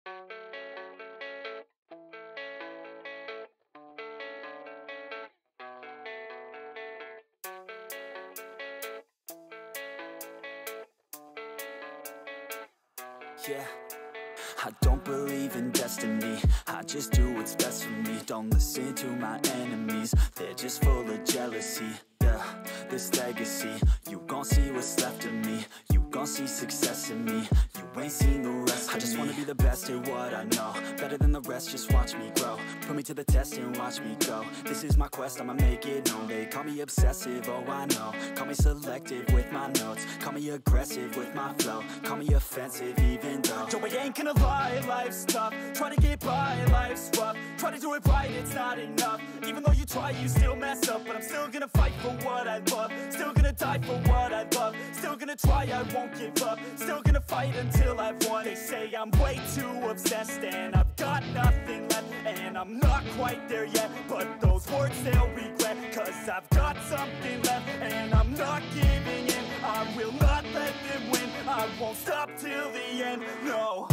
Yeah, I don't believe in destiny, I just do what's best for me. Don't listen to my enemies, they're just full of jealousy. Yeah, this legacy, you gon' see what's left of me. You gon' see success in me, you ain't seen the rest of me. I just wanna be the best at what I know, better than the rest, just watch me grow. Put me to the test and watch me go. This is my quest, I'ma make it known. They call me obsessive, oh I know. Call me selective with my notes, call me aggressive with my flow. Call me offensive even though yo, I ain't gonna lie, life's tough. Try to get by, life's rough. Try to do it right, it's not enough. Even though you try, you still mess up. But I'm still gonna fight for what I love, still gonna die for what I love, still gonna try, I won't give up, still gonna fight until I've won. They say I'm way too obsessed and I've got nothing left, and I'm not quite there yet, but those words they'll regret, cause I've got something left and I'm not giving in. I will not let them win, I won't stop till the end, no.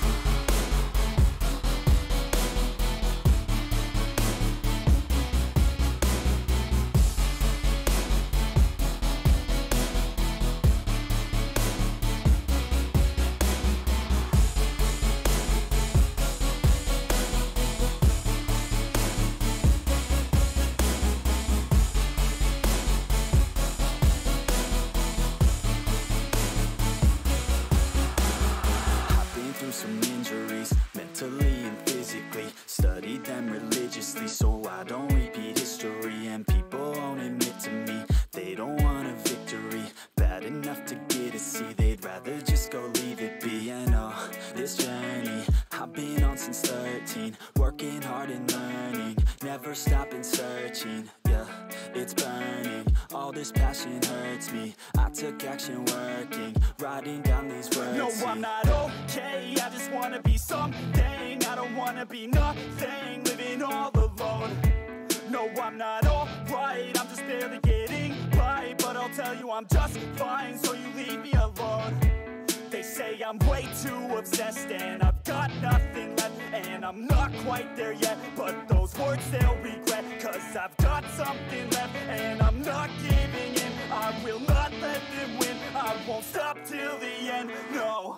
Some injuries, mentally and physically. Studied them religiously so I don't repeat history. And people won't admit to me they don't want a victory bad enough to get a C. They'd rather just go leave it be. And oh, this journey I've been on since 13, working hard and learning, never stopping searching. Yeah, it's burning, all this passion hurts me. I took action working, writing down these words. No, I'm not okay, I just wanna be something. I don't wanna be nothing, living all alone. No, I'm not alright, I'm just barely getting by. But I'll tell you I'm just fine, so you leave me alone. They say I'm way too obsessed and I've got nothing left, and I'm not quite there yet, but those words they'll regret, cause I've got something left and I'm not giving in. I will not let them win, I won't stop till the end, no.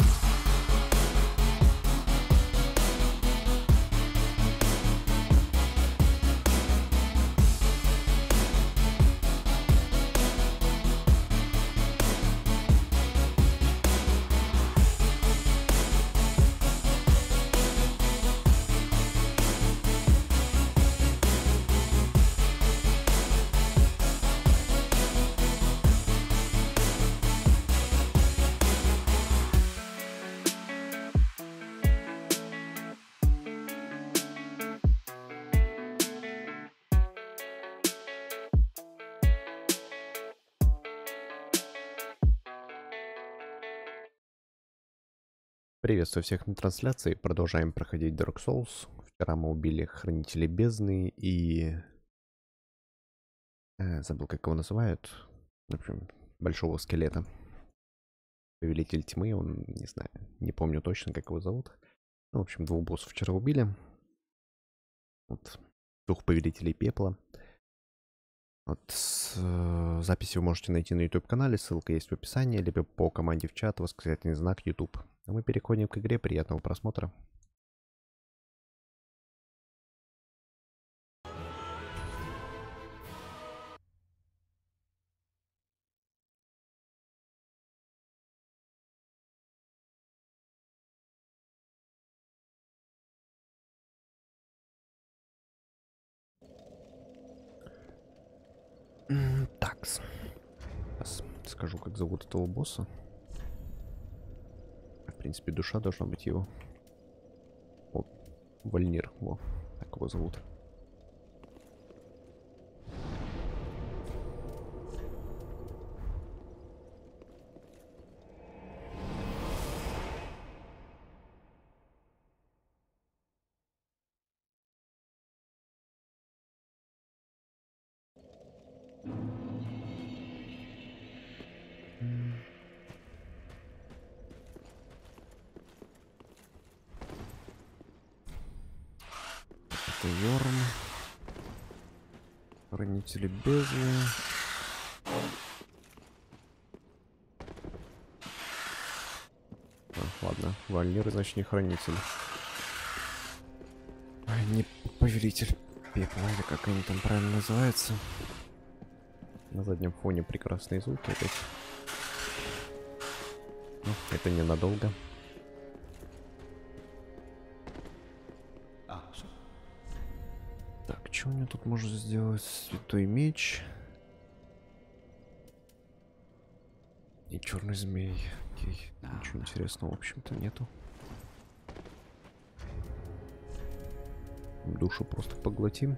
Приветствую всех на трансляции. Продолжаем проходить Dark Souls. Вчера мы убили Хранителей Бездны и... забыл, как его называют. В общем, большого скелета. Повелитель Тьмы, он, не знаю, не помню точно, как его зовут. Ну, в общем, двух боссов вчера убили. Вот. Двух Повелителей Пепла. Вот. Записи вы можете найти на YouTube-канале, ссылка есть в описании, либо по команде в чат, восклицательный знак YouTube. А мы переходим к игре, приятного просмотра. Такс. Сейчас скажу, как зовут этого босса. В принципе, душа должна быть его. О, Вольнир. Во, так его зовут. Йорм. Хранители бездны. Ладно, Вальнир, значит, не хранитель. Не повелитель пепла, или как они там правильно называются. На заднем фоне прекрасные звуки опять. Ну, это ненадолго. Так, что мне тут можно сделать? Святой меч. И черный змей. Окей. Ничего интересного, в общем-то, нету. Душу просто поглотим.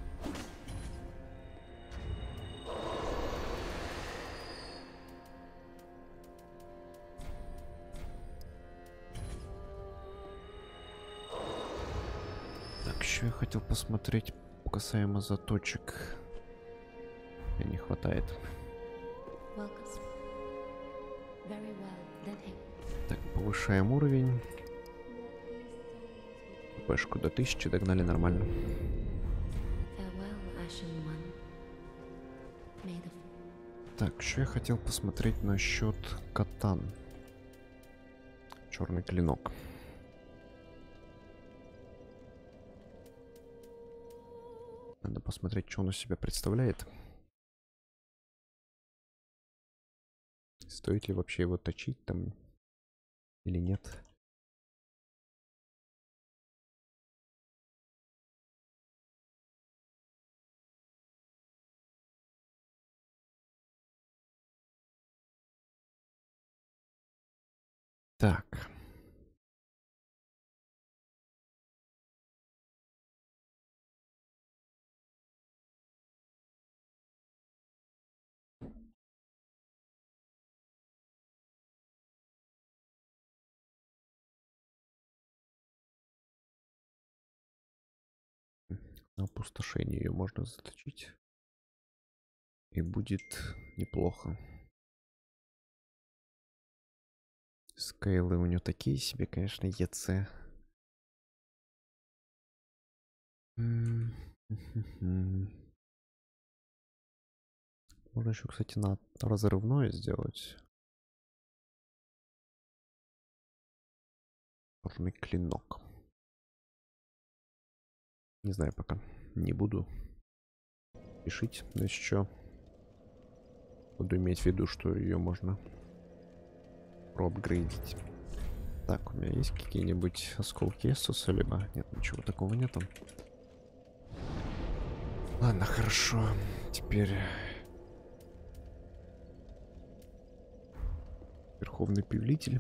Так, еще я хотел посмотреть касаемо заточек. Мне не хватает. Так, повышаем уровень. Пешку до 1000 догнали нормально. Так, еще я хотел посмотреть насчет катан. Черный клинок. Надо посмотреть, что он из себя представляет. Стоит ли вообще его точить там или нет? Так. На опустошение ее можно заточить. И будет неплохо. Скейлы у нее такие себе, конечно, ЕЦ. Можно еще, кстати, на разрывное сделать. Черный клинок. Не знаю пока. Не буду спешить. Но еще буду иметь в виду, что ее можно проапгрейдить. Так, у меня есть какие-нибудь осколки Эссуса, либо нет, ничего такого нету. Ладно, хорошо. Теперь Верховный Повелитель.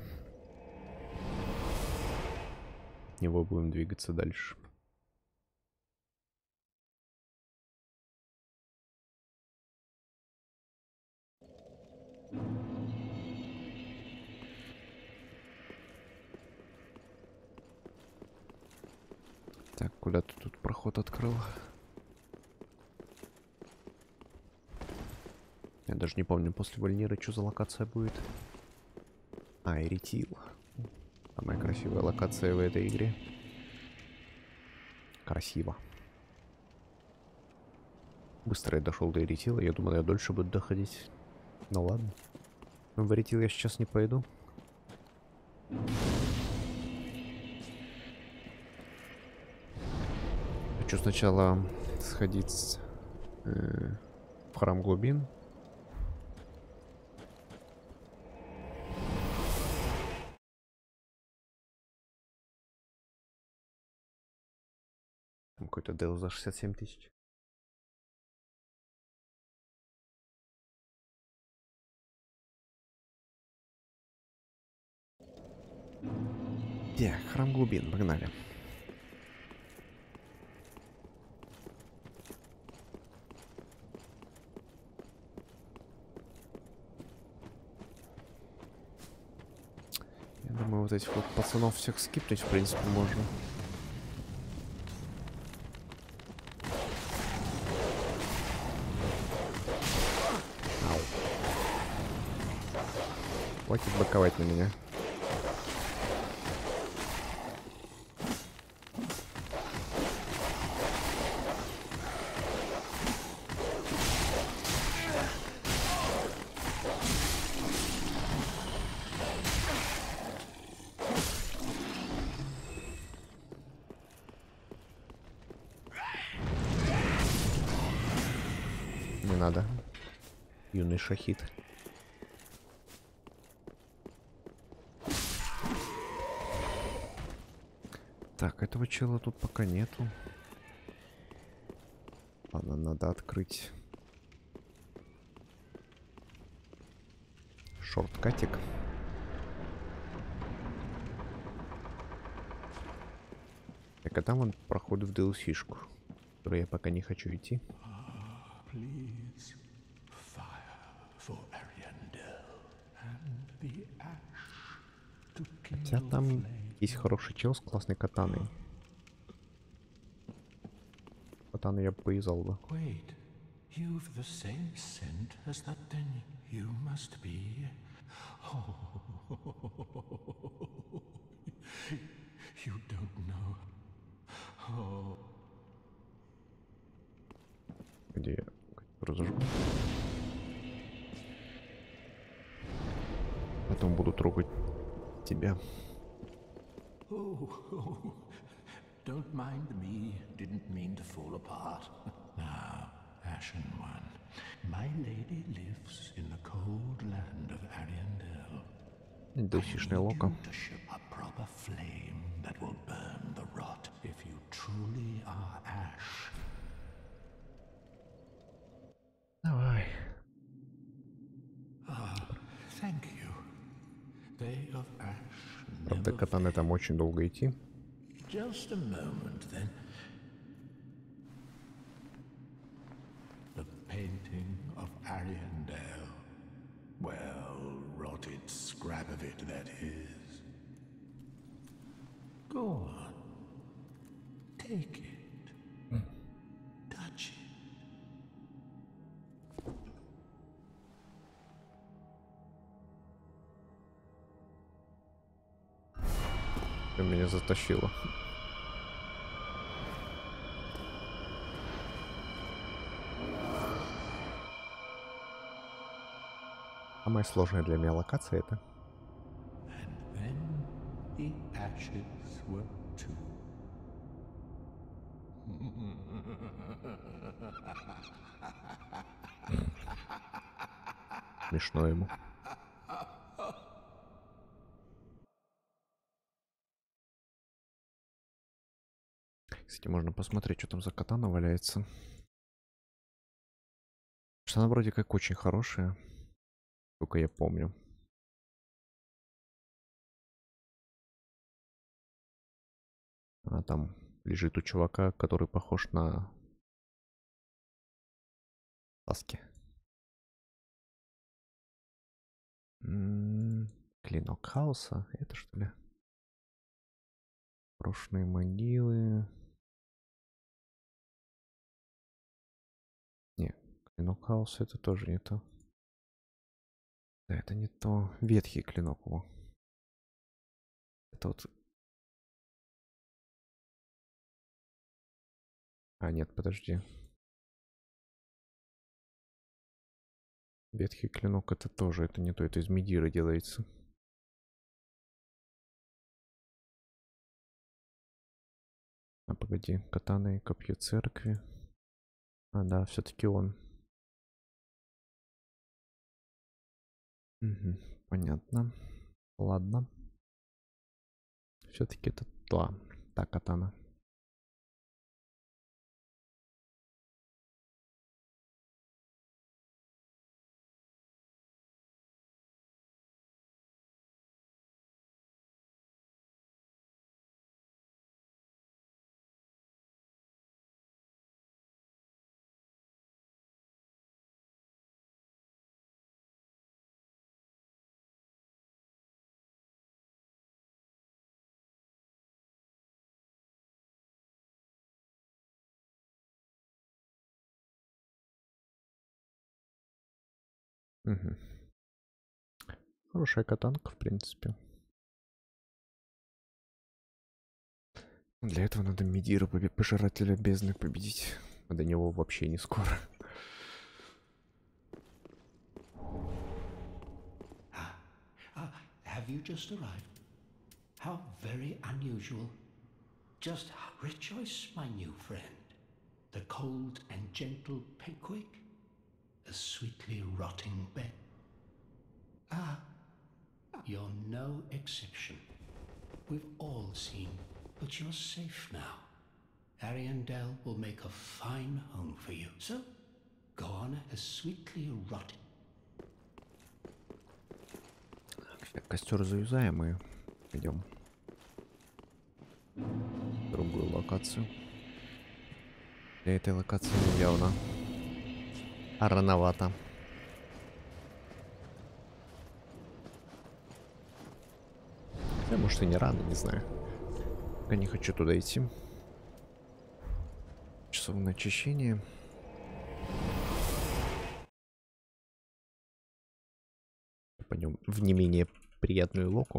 От него будем двигаться дальше. Так, куда ты тут проход открыл? Я даже не помню, после Вальнира, что за локация будет. А, Эритил. Самая красивая локация в этой игре. Красиво. Быстро я дошел до Эритила. Я думал, я дольше буду доходить. Ну ладно. В Эритил я сейчас не пойду. Хочу сначала сходить в храм глубин. Там какой-то дел за 67 тысяч. Так, храм глубин, погнали. Я думаю, вот этих вот пацанов всех скипнуть, в принципе, можно. Ау. Хватит боковать на меня. Не надо. Юный шахид. Так, этого чела тут пока нету. Ладно, надо открыть шорткатик. Так, а там он проходит в DLC-шку, в которую я пока не хочу идти. Хотя там есть хороший чел с классной катаной. Катану я бы повязал бы. You've the same scent as that, then you must be. Oh, you don't know. Oh. Где я разожгу. Потом буду трогать тебя. Oh, don't mind me. Didn't mean to fall apart. Now, Ashen One, my lady lives in the cold land of Ariandel. DLC-шная лока. To ship a proper flame that will burn the rot if you truly are Ash. Давай. Thank you. They of Ash. Правда, катаны там очень долго идти. Just a moment, then. The painting of Ariandel. Well, rotted scrap of it, that is. Go on. Take it. Touch it. Ты меня затащила. Самая сложная для меня локация это. And then the ashes were too. Смешно ему. Кстати, можно посмотреть, что там за катана валяется. Что она вроде как очень хорошая. Сколько я помню. Она там лежит у чувака, который похож на Саски. Клинок хаоса. Это что ли? Брошенные могилы. Не, клинок хаоса это тоже не то. Да, это не то. Ветхий клинок его. Это вот... А, нет, подожди. Ветхий клинок это тоже, это не то, это из медира делается. А, погоди, катана и копье церкви. А, да, все-таки он. Угу, понятно. Ладно. Все-таки это та катана. Угу. Хорошая катанка, в принципе. Для этого надо Медира, пожирателя бездны, победить. А до него вообще не скоро. Have you just arrived? How very unusual. Just rejoice, my new friend. The cold and gentle Pickwick. a sweetly rotting bed. Ah, you're no exception. We've all seen, but you're safe now. Ariandel will make a fine home for you. So, go on as sweetly rotting. Костер заюзаем и идем в другую локацию. Для этой локации явно рановато. Хотя, может, и не рано, не знаю. Пока не хочу туда идти. Часов на очищение. Пойдем в не менее приятную локу.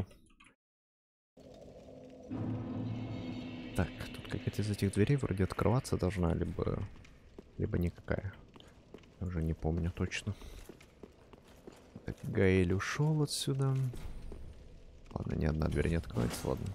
Так, тут какая-то из этих дверей вроде открываться должна, либо никакая. Я уже не помню точно. Так, Гаэль ушел отсюда. Ладно, ни одна дверь не откроется, ладно.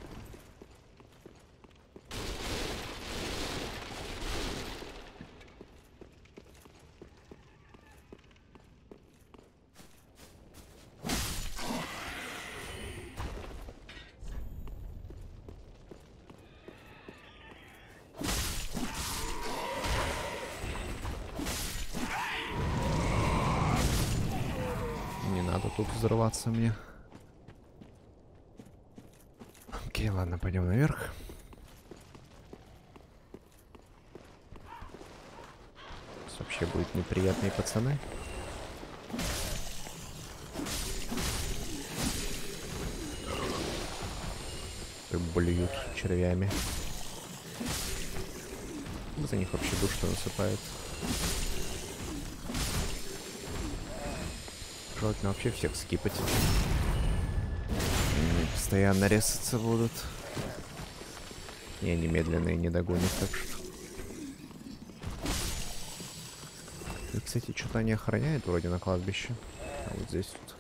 Не надо тут взрываться мне. Окей, ладно, пойдем наверх. Вообще будут неприятные пацаны. Как блюют червями. За них вообще душ-то насыпает. Желательно вообще всех скипать. Они постоянно резаться будут. И они медленные не догонят, так что. И, кстати, что-то они охраняют вроде на кладбище. А вот здесь вот.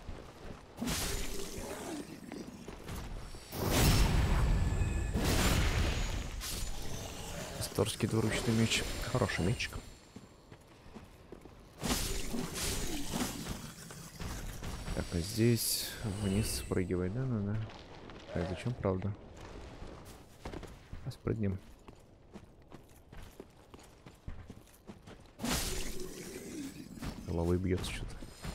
Асторский двуручный меч. Хороший мечик. Так, а здесь вниз спрыгивать, да, надо? Так, зачем, правда? Спрыгнем. Головой бьется что-то.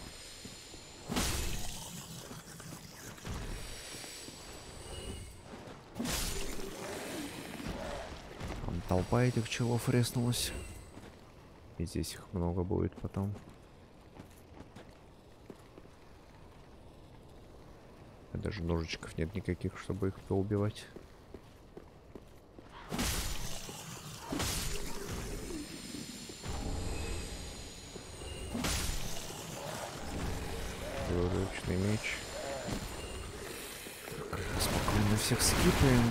Там толпа этих челов резнулась. И здесь их много будет потом. Даже ножичков нет никаких, чтобы их поубивать. Двуручный меч. Спокойно всех скипаем.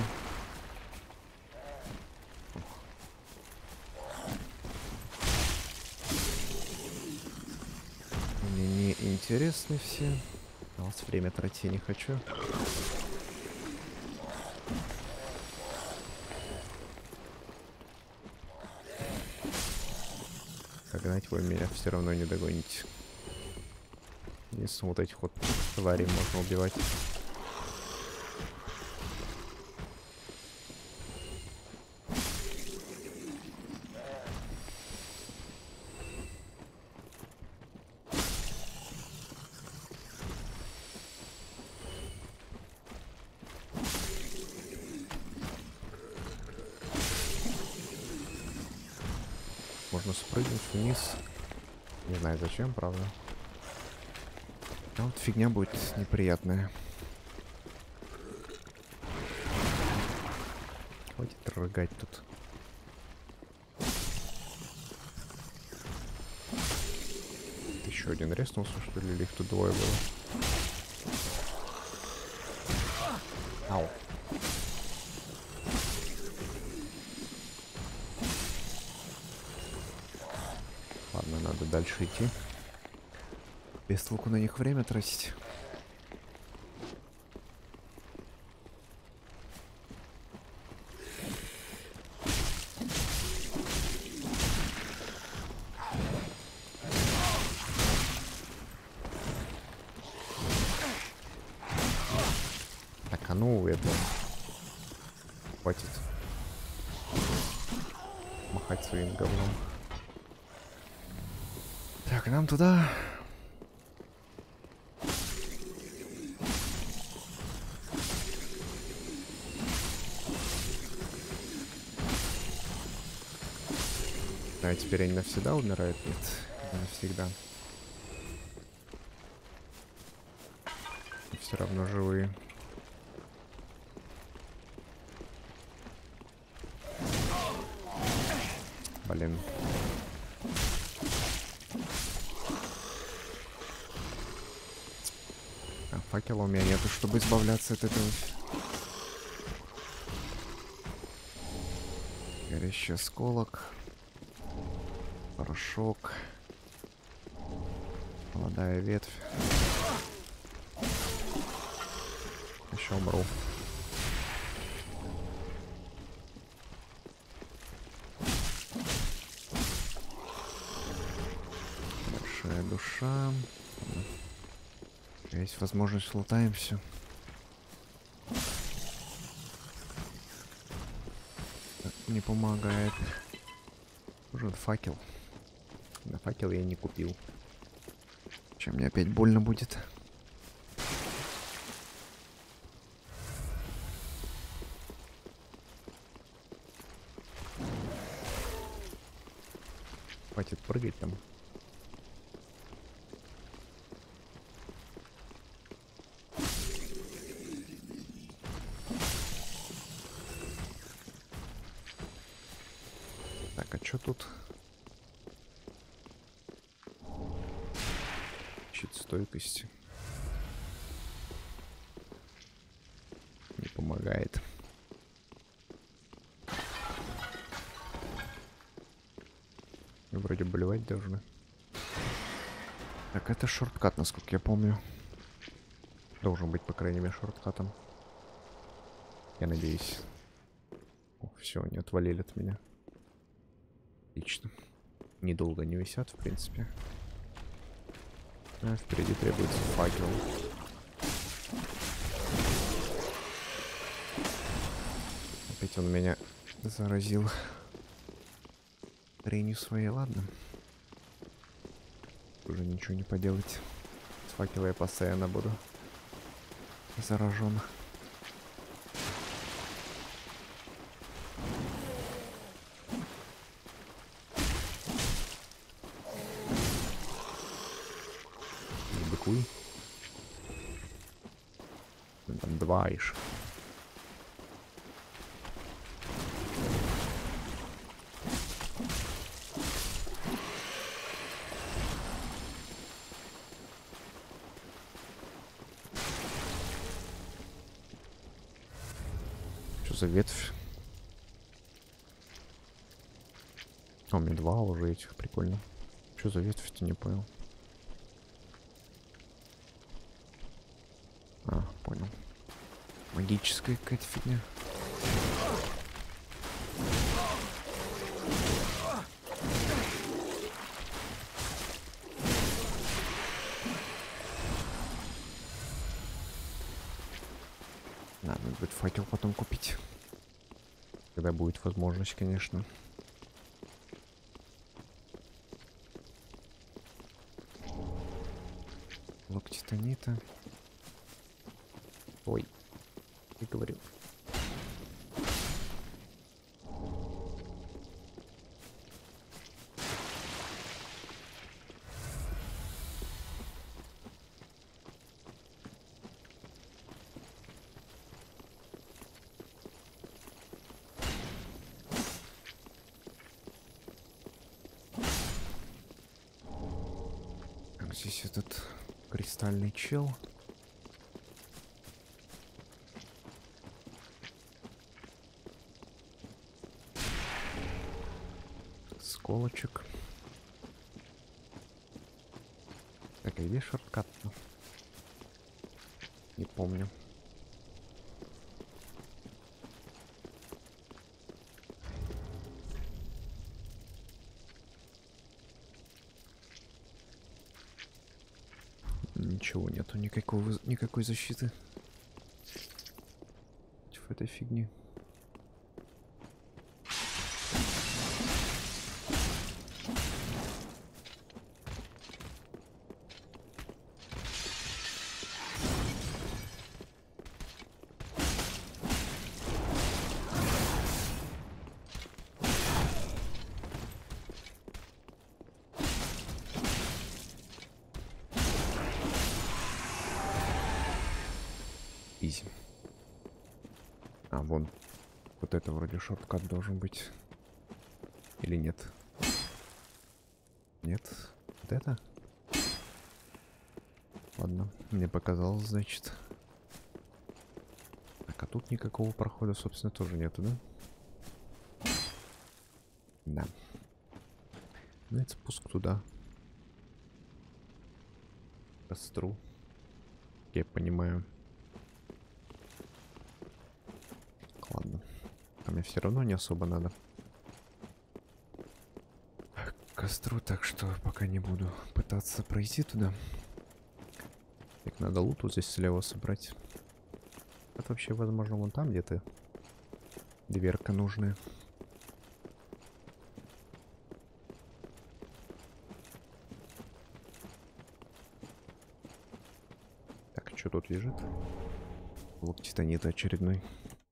Мне не интересны все. А вот время тратить не хочу. Догнать вы меня все равно не догоните. Если вот этих вот тварей можно убивать. Можно спрыгнуть вниз. Не знаю зачем, правда. А вот фигня будет неприятная. Хватит рыгать тут. Еще один резнулся, что ли, или их тут двое было? Ау. Ладно, надо дальше идти. Без толку на них время тратить. А ну это... Хватит махать своим говном. Так, нам туда. А теперь они навсегда умирают? Нет, не навсегда. Все равно живые. Блин. А факела у меня нету, чтобы избавляться от этого. Горящий осколок. Порошок. Молодая ветвь. Еще умру. Большая душа. Есть возможность, лутаемся. Не помогает. Нужен факел. На факел я не купил. Чем мне опять больно будет. Хватит прыгать там. Так, а что тут? Щит стойкости. Не помогает. Мы вроде болевать должны. Так, это шорткат, насколько я помню. Должен быть, по крайней мере, шорткатом. Я надеюсь. Все, не отвалили от меня. Отлично. Недолго не висят, в принципе. А впереди требуется факел. Опять он меня заразил хренью своей, ладно. Уже ничего не поделать. С факела я постоянно буду заражен. Быкуй. Там два ишь. Что за ветвь? А, у меня два уже этих, прикольно. Что за ветвь-то, не понял. А, понял. Магическая какая-то фигня. Надо будет факел потом купить. Когда будет возможность, конечно. Блок титанита. Ой, я говорил. Здесь этот кристальный чел. Сколочек. Так, а где шорткат? Не помню. Ничего нету, никакой защиты. этой фигни. Изи. А, вон. Вот это вроде шорткат должен быть. Или нет? Нет? Вот это? Ладно, мне показалось, значит. Так, а тут никакого прохода, собственно, тоже нету, да? Да. Ну, это спуск туда. К костру. Я понимаю. Ладно. А мне все равно не особо надо к костру, так что пока не буду пытаться пройти туда. Так, надо лут вот здесь слева собрать. Это вообще, возможно, вон там где-то дверка нужная. Так, что тут лежит? Блок титанита очередной.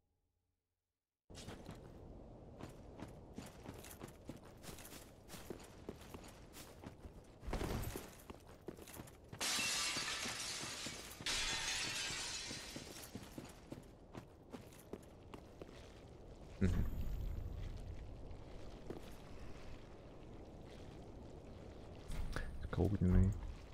Огненный.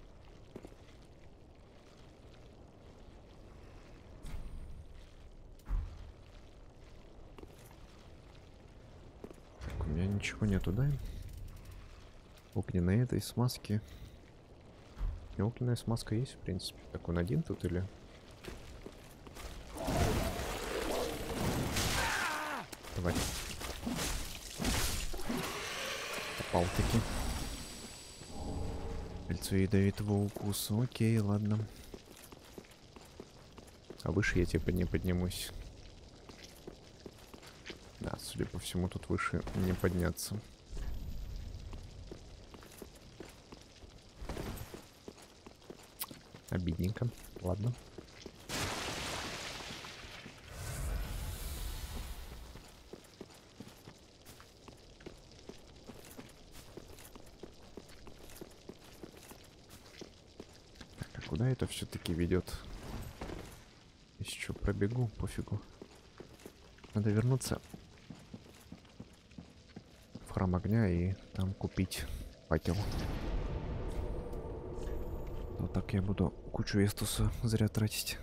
Так, у меня ничего нету, да? Огненной этой смазки. И огненная смазка есть, в принципе. Так, он один тут или... Давай. Попал-таки. Кольцо ядовитого укуса. Окей, ладно. А выше я типа не поднимусь. Да, судя по всему, тут выше не подняться. Обидненько. Ладно. Куда это все-таки ведет? Еще пробегу, пофигу. Надо вернуться в храм огня и там купить факел. Вот так я буду кучу эстуса зря тратить.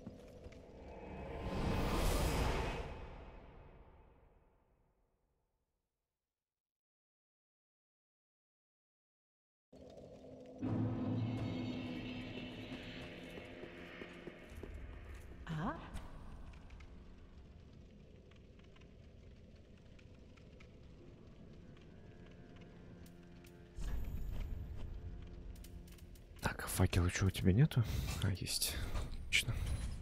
Так, факела что у тебя нету? А, есть. Отлично.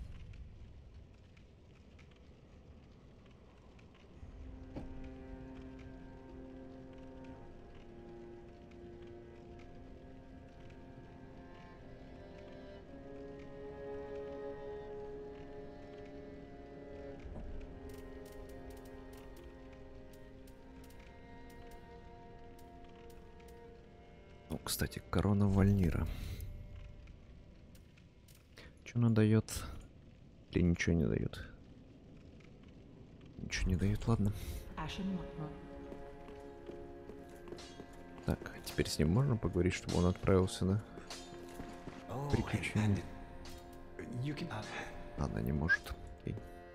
Ну, кстати, корона Вальнира. Что она дает? Или ничего не дает? Ничего не дает, ладно. Так, теперь с ним можно поговорить, чтобы он отправился на приключение? Ладно, не может. Окей.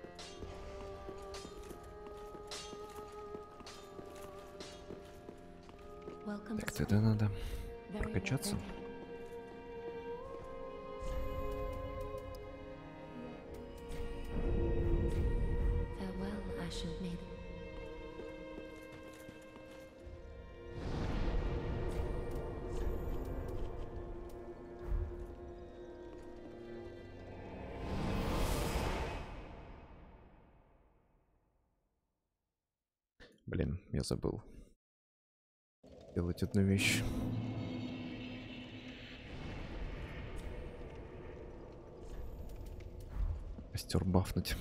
Так, тогда надо прокачаться. Блин, я забыл делать одну вещь. Костер бафнуть.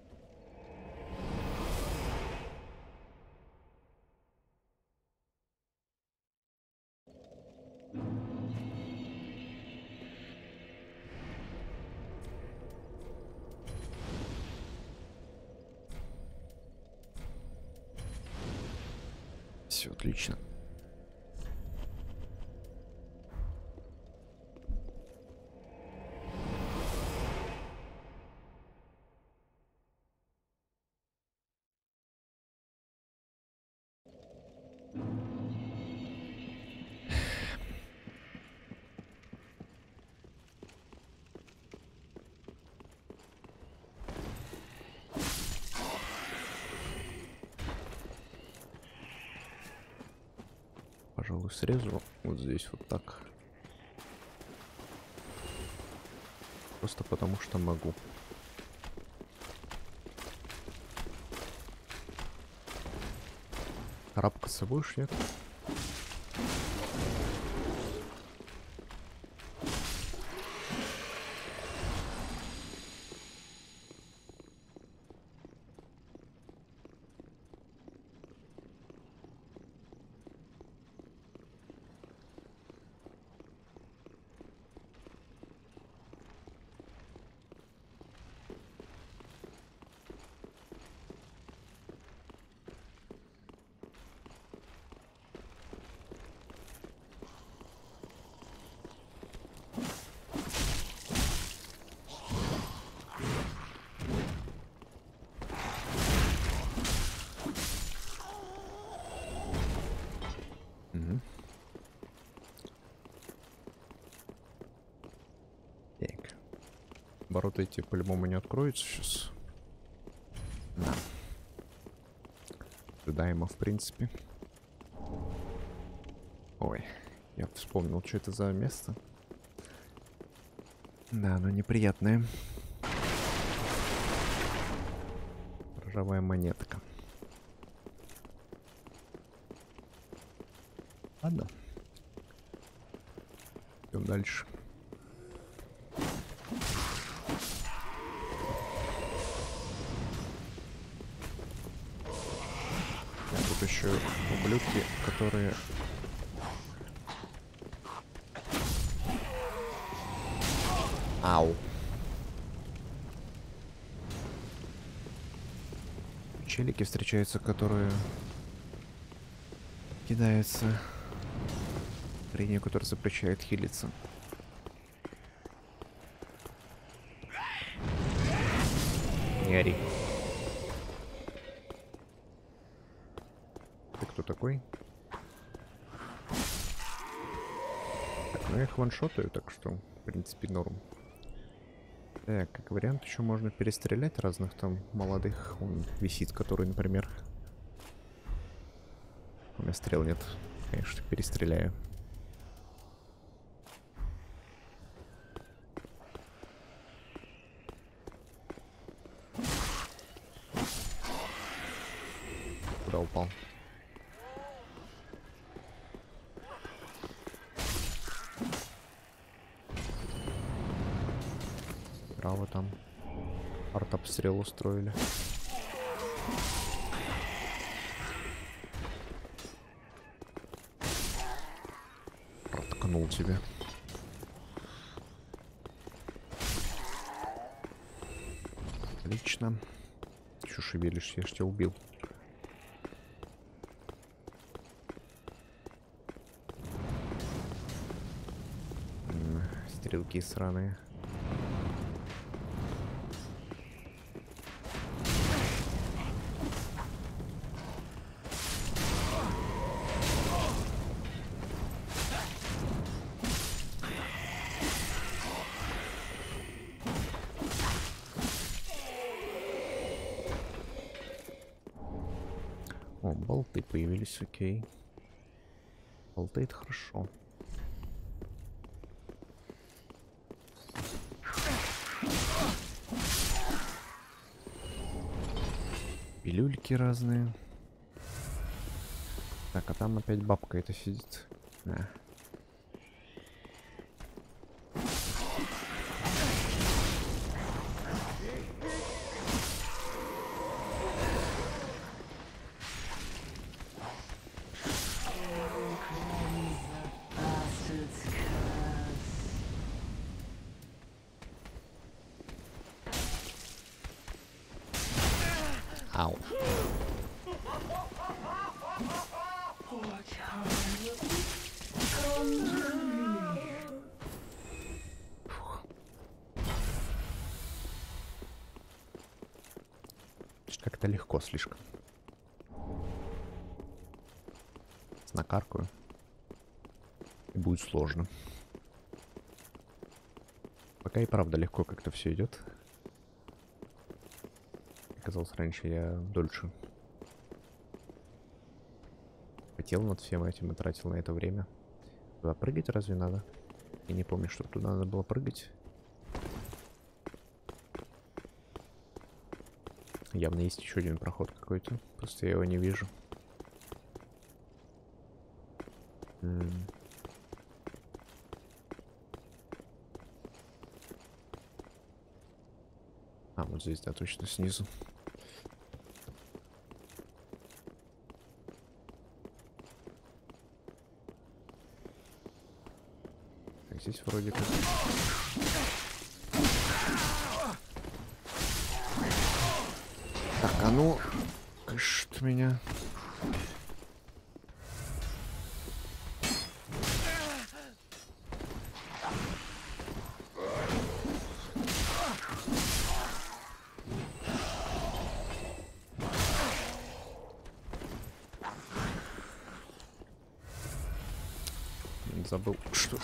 Все отлично. Пожалуй, срежу вот здесь вот так. Просто потому что могу. Карабкаться будешь, нет? Так. Ворота эти по-любому не откроются сейчас. Да. Ожидаемо, в принципе. Ой, я вспомнил, что это за место. Да, оно неприятное. Ржавая монетка. Ладно. Идем дальше. Тут еще ублюдки, которые... Ау. Челики встречаются, которые кидаются. Хренью, которая запрещает хилиться. Не ори. Ты кто такой? Так, ну я их ваншотаю, так что, в принципе, норм. Так, как вариант, еще можно перестрелять разных там молодых. Он висит, который, например. У меня стрел нет. Конечно, перестреляю. Куда упал? Право там. Артобстрел устроили. Проткнул тебя. Отлично. Чё шевелишься? Я ж тебя убил. Стрелки сраные. О, болты появились, окей. Болты — это хорошо. Пилюльки разные. Так, а там опять бабка эта сидит. Да. Ау. Фух. Как-то легко слишком. Накаркаю. И будет сложно. Пока и правда легко как-то все идет. Казалось, раньше я дольше хотел над всем этим и тратил на это время. Туда прыгать разве надо? Я не помню, что туда надо было прыгать. Явно есть еще один проход какой-то. Просто я его не вижу. А, вот здесь, да, точно снизу. Так, здесь вроде как... Так, а ну... Что меня... Забыл, что...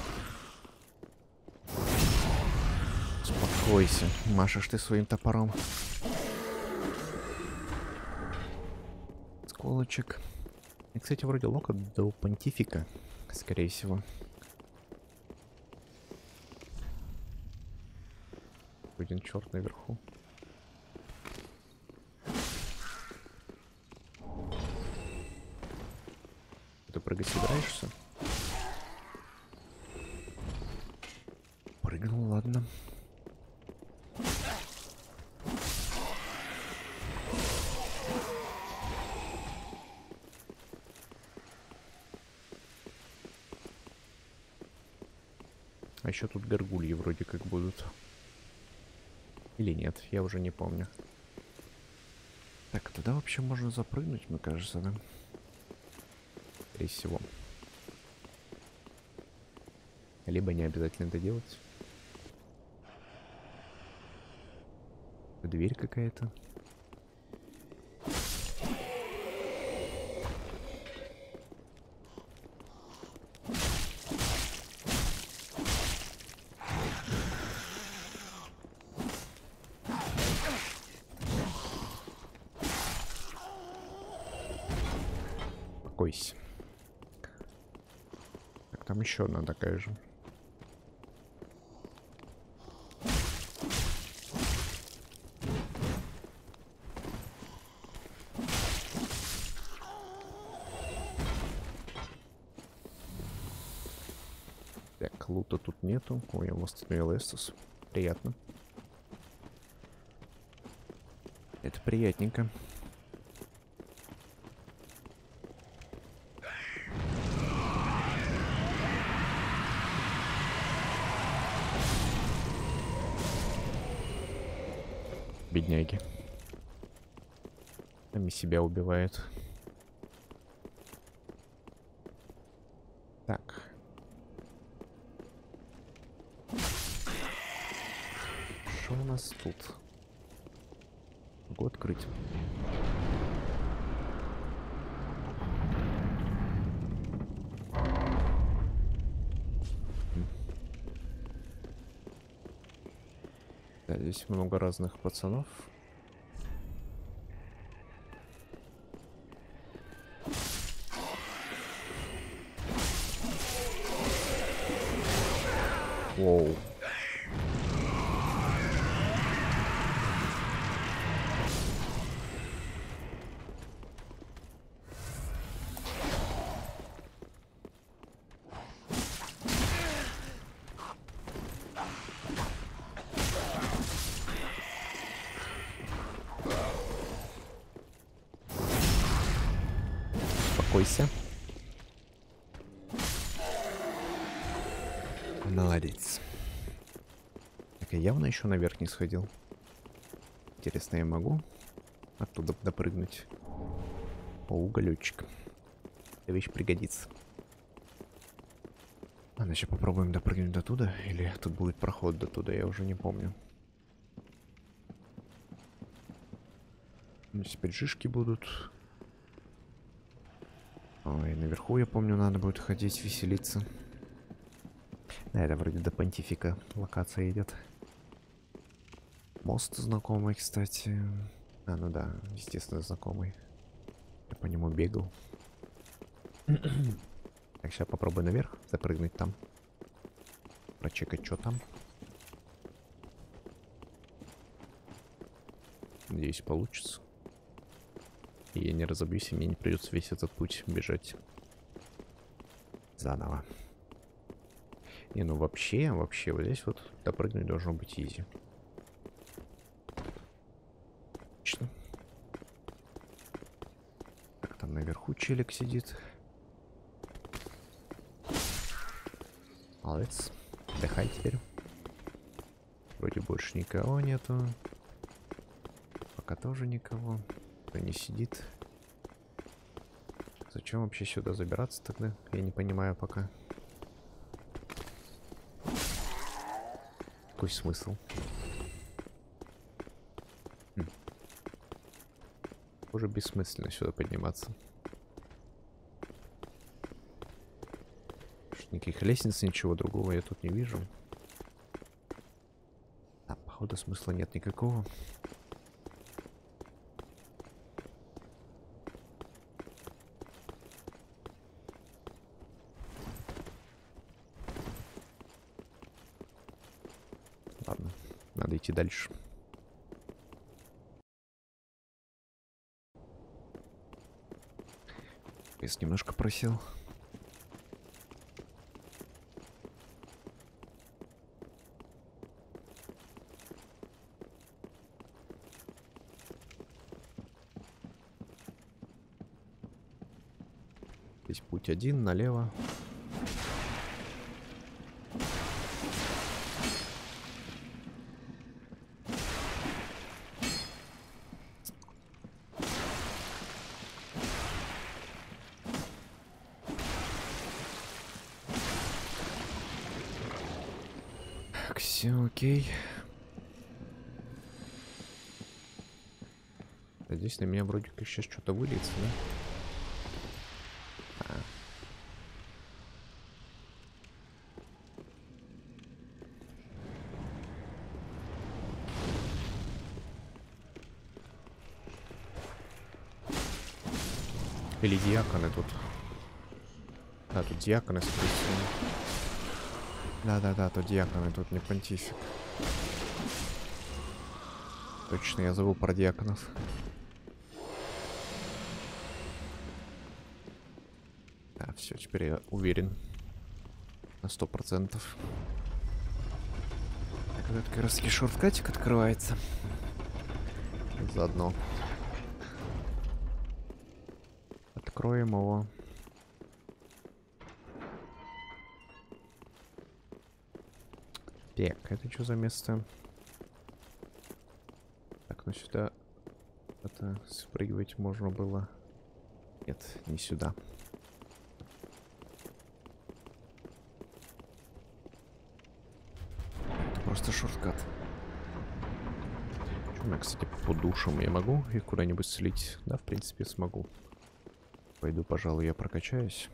Успокойся, машешь ты своим топором. Сколочек. И, кстати, вроде лока до понтифика, скорее всего. Один черт наверху. Ты прыгать собираешься? Прыгнул, ладно. А еще тут горгульи вроде как будут. Или нет, я уже не помню. Так, туда вообще можно запрыгнуть, мне кажется, да? Скорее всего. Либо не обязательно это делать. Дверь какая-то. Успокойся. Так, там еще одна такая же. Так, лута тут нету. Ой, я восстановил Эстус. Приятно. Это приятненько. Бедняги. Сами себя убивают. Так. Что у нас тут? Могу открыть. Да, здесь много разных пацанов. Воу. Двигайся. Молодец. Так, я явно еще наверх не сходил. Интересно, я могу оттуда допрыгнуть? О, уголечек. Эта вещь пригодится. Ладно, сейчас попробуем допрыгнуть до туда. Или тут будет проход до туда, я уже не помню. Теперь жишки будут. Ой, наверху, я помню, надо будет ходить, веселиться. Да, это вроде до понтифика локация идет. Мост знакомый, кстати. А, ну да, естественно, знакомый. Я по нему бегал. Так, сейчас попробую наверх запрыгнуть там. Прочекать, что там. Надеюсь, получится. И я не разобьюсь, и мне не придется весь этот путь бежать заново. Не, ну вообще, вот здесь вот допрыгнуть должно быть изи. Отлично. Так, там наверху челик сидит. Молодец. Отдыхай теперь. Вроде больше никого нету. Пока тоже никого. Кто не сидит. Зачем вообще сюда забираться тогда? Я не понимаю пока. Какой смысл? Уже бессмысленно сюда подниматься. Никаких лестниц, ничего другого я тут не вижу. А, походу смысла нет никакого. Ладно, надо идти дальше. Вес немножко просел. Здесь путь один, налево. Так, все окей. Здесь на меня вроде как сейчас что-то выльется, да? Или диаконы тут. Да, тут диаконы, соответственно. Да-да-да, тут диаконы, тут не понтифик. Точно, я забыл про диаконов. Да, все, теперь я уверен. На 100%. Так, вот как раз таки шорткатик открывается. Заодно. Откроем его. Так, это что за место? Так, ну сюда это спрыгивать можно было. Нет, не сюда. Это просто шорткат. Я, кстати, по душам я могу их куда-нибудь слить? Да, в принципе, смогу. Пойду, пожалуй, я прокачаюсь.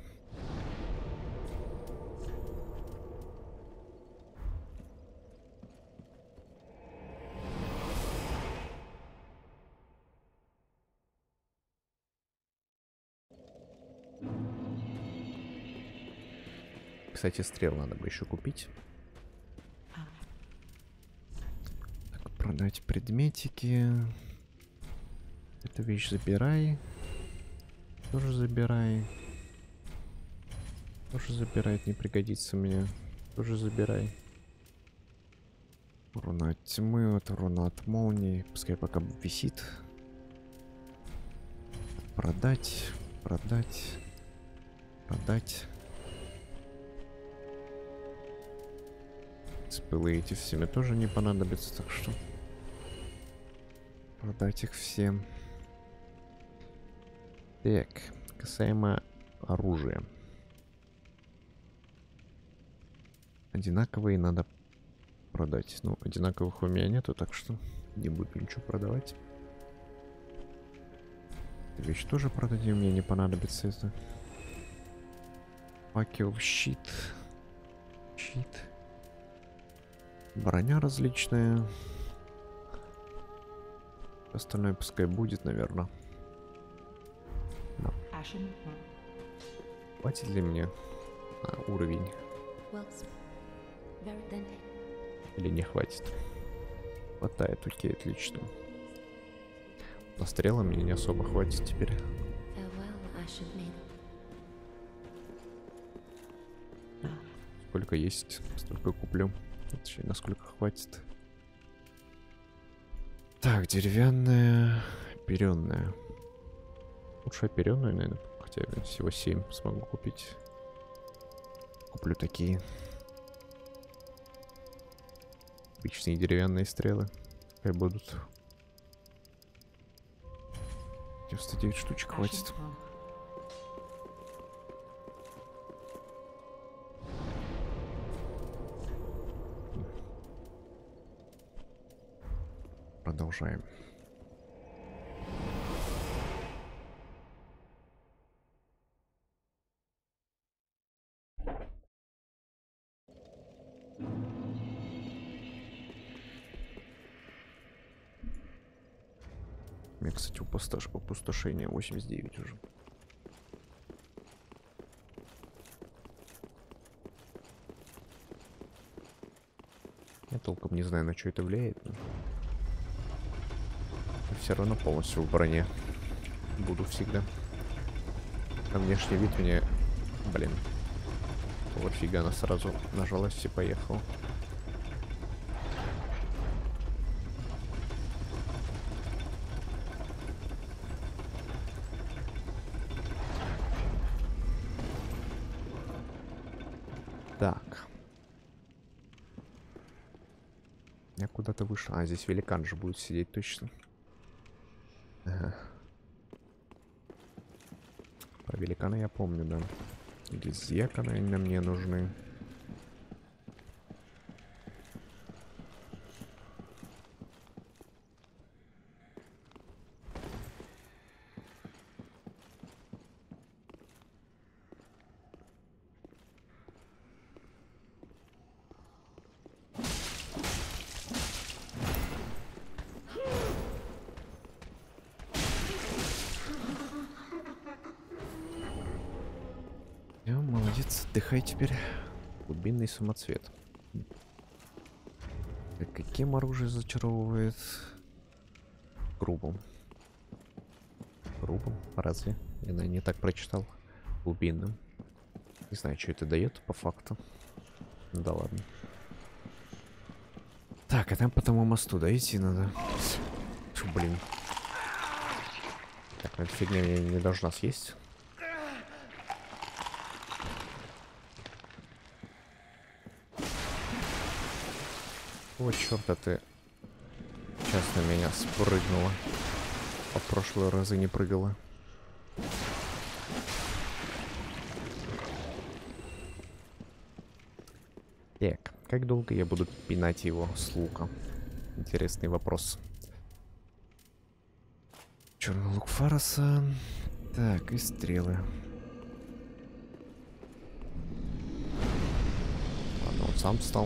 Кстати, стрел надо бы еще купить. Так, продать предметики. Эту вещь забирай. Тоже забирай. Тоже забирай, не пригодится мне. Тоже забирай. Руна от тьмы, это руна от молнии. Пускай пока висит. Продать, продать. Продать. Спылы эти всеми тоже не понадобятся, так что продать их всем. Так, касаемо оружия. Одинаковые надо продать. Ну, одинаковых у меня нету, так что не буду ничего продавать. Эту вещь тоже продадим, мне не понадобится это. Факел, щит. Щит. Броня различная. Остальное пускай будет, наверное. Но. Хватит ли мне на уровень? Или не хватит? Хватает, окей, отлично. На стрелы мне не особо хватит теперь. Сколько есть, столько куплю. Точнее, насколько хватит. Так, деревянная, оперенная. Лучше оперенную, наверное, хотя всего 7 смогу купить. Куплю такие. Обычные деревянные стрелы. Как будут. 99 штучек хватит. Продолжаем. У меня, кстати, опустошение 89 уже. Я толком не знаю, на что это влияет. Но все равно полностью в броне буду всегда. А внешний вид мне... Блин. Вот фига, она сразу нажалась и поехала. Так. Я куда-то вышел. А, здесь великан же будет сидеть точно. Ага. Про великана я помню, да. Гизека, наверное, мне нужны. Молодец, отдыхай теперь. Глубинный самоцвет. Так, каким оружие зачаровывает? Грубым. Грубым? Разве? Я, наверное, не так прочитал. Глубинным. Не знаю, что это дает по факту. Да ладно. Так, а там по тому мосту, да, идти надо? Фу, блин. Так, эта фигня меня не должна съесть. Вот черта ты сейчас на меня спрыгнула. А в прошлые разы не прыгала. Так, как долго я буду пинать его с лука? Интересный вопрос. Черный лук Фароса. Так, и стрелы. Ладно, он сам встал.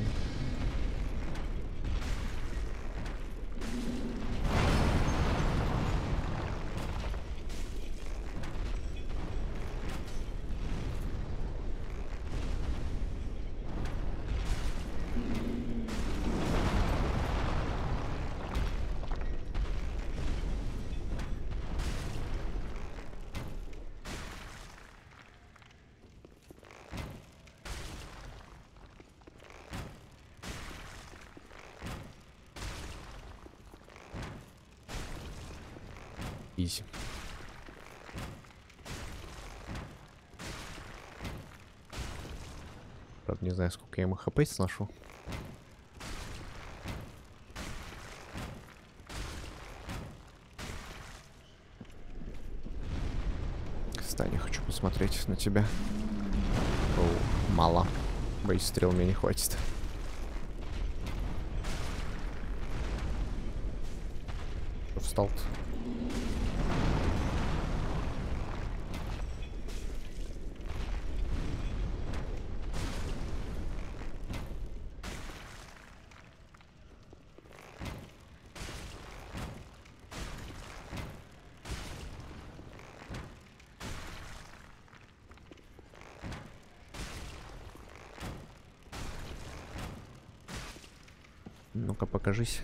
Изи. Правда, не знаю, сколько я ему хп сношу. Кстати, я хочу посмотреть на тебя. О, мало. Боюсь, стрел мне не хватит. Встал-то. Ну-ка, покажись.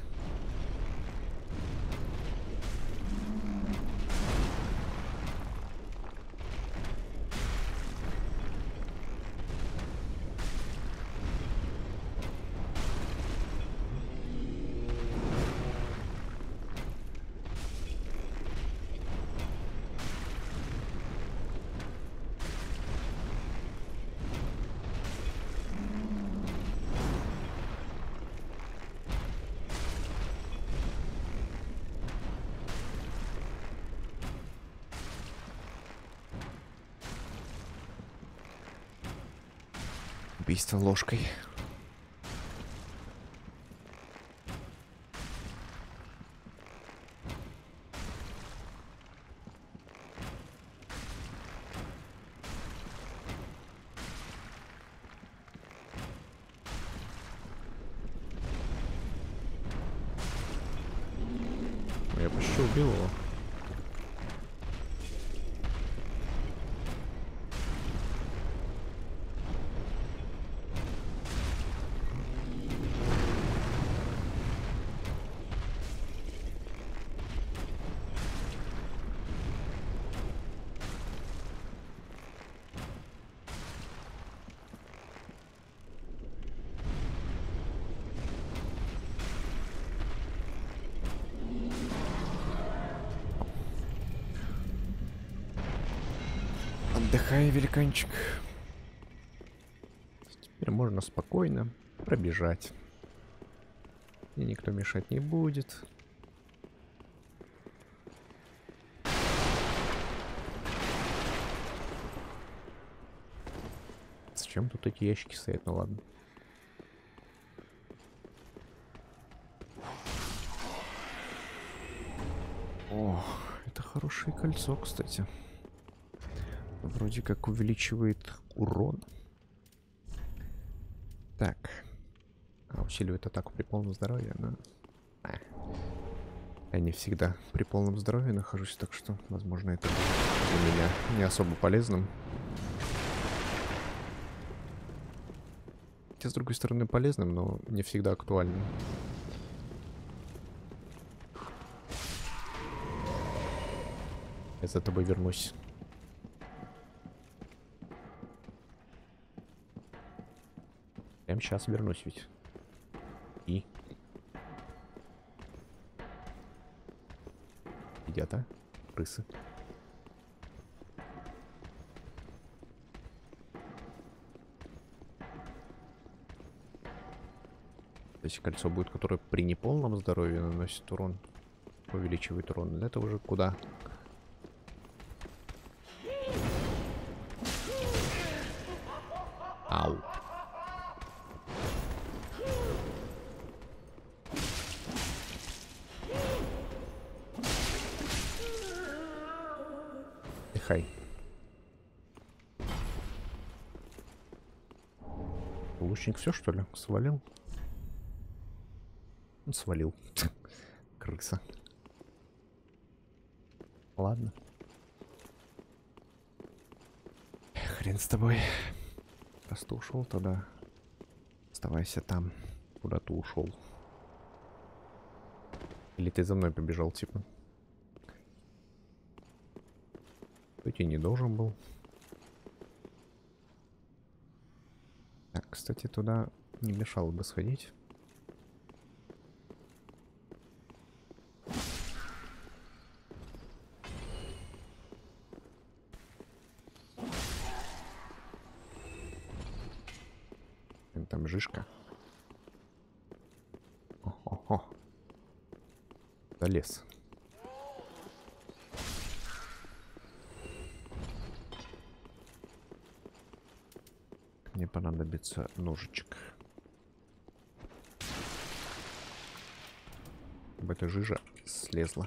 Убийство ложкой. Я почти убил его. Отдыхай, великанчик. Теперь можно спокойно пробежать. И никто мешать не будет. Зачем тут эти ящики стоят? Ну ладно. О, это хорошее кольцо, кстати. Вроде как увеличивает урон. Так. Усиливает атаку при полном здоровье, но... Я не всегда при полном здоровье нахожусь, так что, возможно, это для меня не особо полезным. Хотя, с другой стороны, полезным, но не всегда актуальным. Я за тобой вернусь. Прям сейчас вернусь ведь. И? Едят, а? Крысы. Здесь кольцо будет, которое при неполном здоровье наносит урон. Увеличивает урон. Это уже куда? Ау. Хай. Лучник все, что ли? Свалил? Он свалил. Крыса. Ладно. Хрен с тобой. Раз ты ушел, тогда оставайся там, куда ты ушел. Или ты за мной побежал, типа. Хоть и не должен был. Так, кстати, туда не мешало бы сходить. Там жишка. О-хо-хо. Залез. Мне понадобится ножичек. Чтобы эта жижа слезла.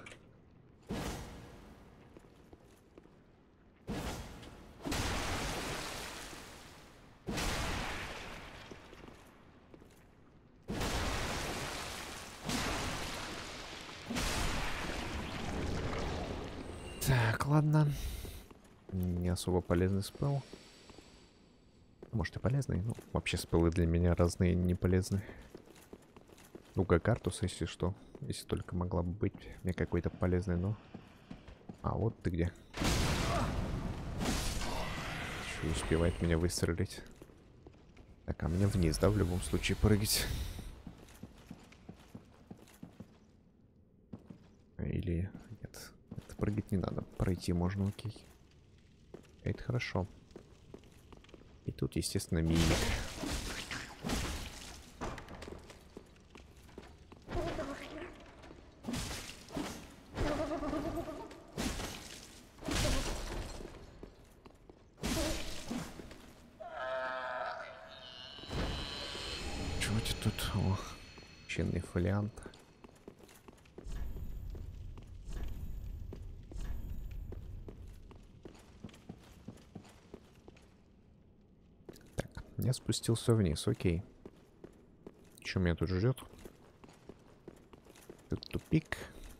Так, ладно. Не особо полезный спел. Может и полезный, но вообще спелы для меня разные, не полезны. Ну-ка, картус, если что. Если только могла бы быть мне какой-то полезный, но... А, вот ты где. Еще успевает меня выстрелить. Так, а мне вниз, да, в любом случае прыгать? Или... Нет, это прыгать не надо. Пройти можно, окей. Это хорошо. И тут, естественно, мимик. Чего тебе тут? О, чинный фолиант. Я спустился вниз, окей. Что меня тут ждет? Тут тупик.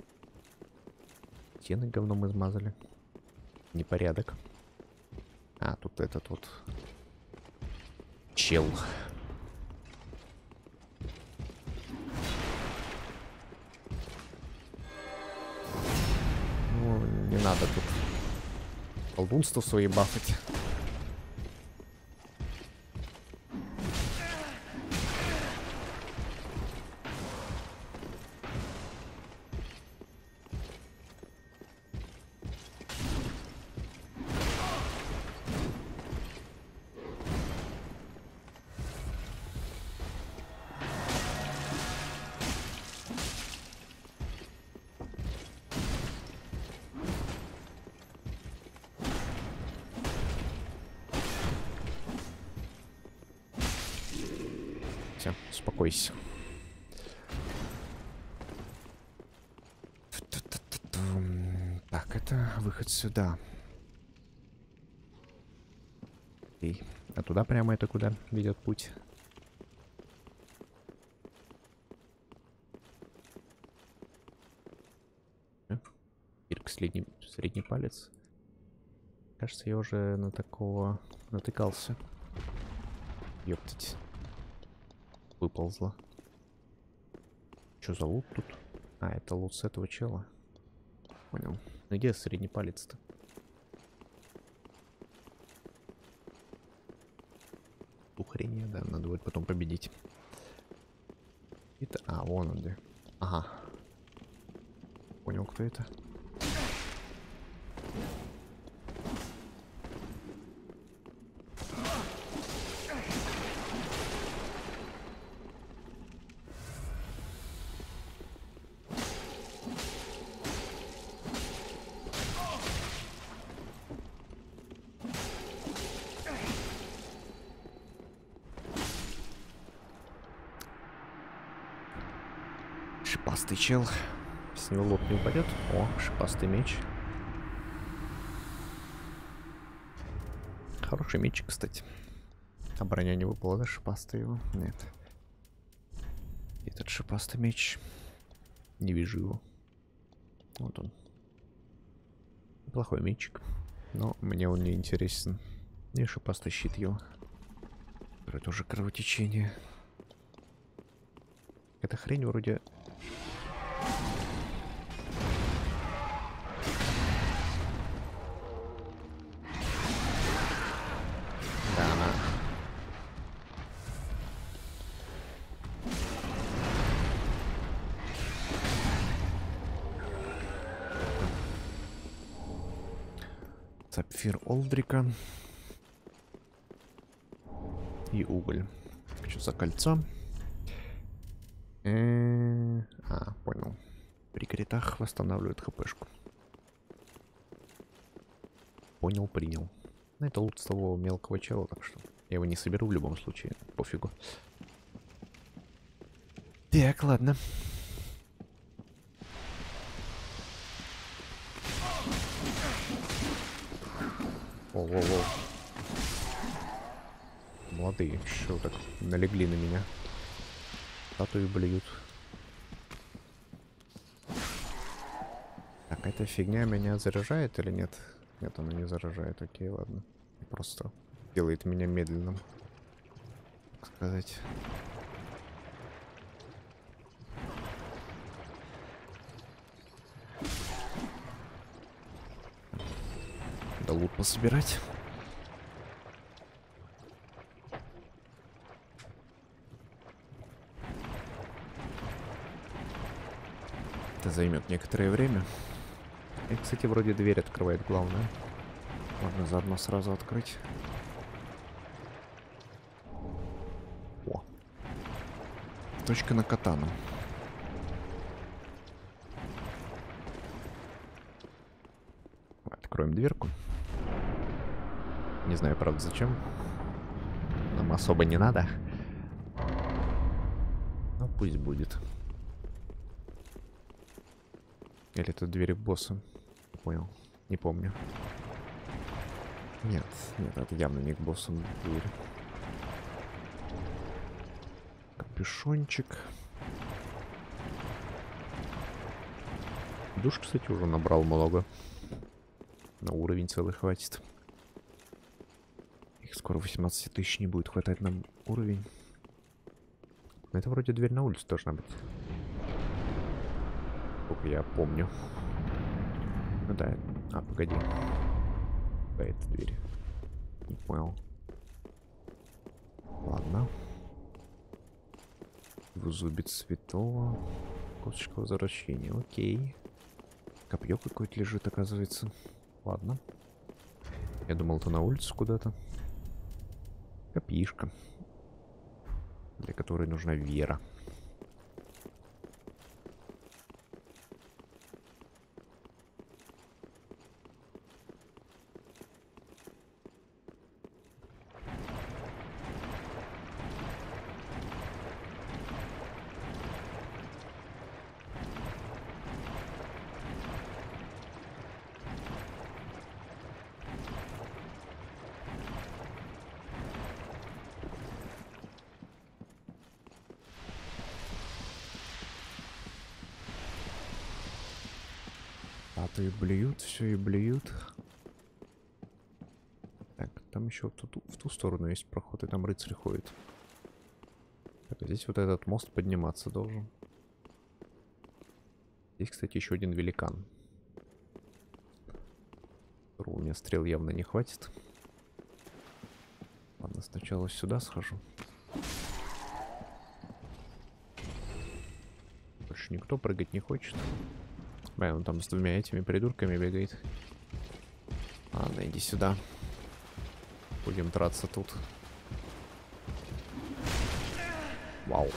Стены говном измазали. Непорядок. А, тут этот вот чел. Ну, не надо тут колдунство свои бафать. Все, успокойся. Так, это выход сюда. Окей. А туда прямо это куда ведет путь? Кирк, средний палец. Кажется, я уже на такого натыкался. Ёптать. Выползла. Что за лут тут? А, это лут с этого чела. Понял. Ну где средний палец-то? Ухрение, да, надо будет потом победить. Это... А, вон он где. Ага. Понял, кто это? Шипастый чел. С него лоб не упадет. О, шипастый меч. Хороший меч, кстати. А броня не выпала, да, шипастый его? Нет. Этот шипастый меч. Не вижу его. Вот он. Плохой мечик. Но мне он не интересен. И шипастый щит его. Это тоже кровотечение. Эта хрень вроде... Да, она... Сапфир Олдрика. И уголь. Что за кольцо? Понял. При критах восстанавливает хпшку. Понял, принял. Ну, это лут с того мелкого чела, так что я его не соберу в любом случае. Пофигу. Так, ладно. Воу-воу-воу. Молодые, что так налегли на меня. Статую блюют. Так, эта фигня меня заряжает или нет? Нет, она не заражает. Окей, ладно. Просто делает меня медленным. Так сказать. Да лут пособирать. Это займет некоторое время. И, кстати, вроде дверь открывает главное. Можно заодно сразу открыть. О. Точка на катану. Откроем дверку. Не знаю, правда, зачем. Нам особо не надо. Но пусть будет. Или это двери к боссу? Не понял. Не помню. Нет, нет, это явно не к боссу дверь. Капюшончик. Душ, кстати, уже набрал много. На уровень целый хватит. Их скоро 18 тысяч не будет хватать на уровень. Но это вроде дверь на улицу должна быть. Сколько я помню. Ну да. А, погоди. Какая-то дверь. Не понял. Ладно. В зубе святого. Косточка возвращения. Окей. Копье какое-то лежит, оказывается. Ладно. Я думал, это на улицу куда-то. Копишка. Для которой нужна вера. А то и блюют, все и блюют. Так, там еще в ту сторону есть проход, и там рыцарь ходит. Так, а здесь вот этот мост подниматься должен. Здесь, кстати, еще один великан. У меня стрел явно не хватит. Ладно, сначала сюда схожу. Больше никто прыгать не хочет. Блин, он там с двумя этими придурками бегает. Ладно, иди сюда. Будем драться тут. Вау.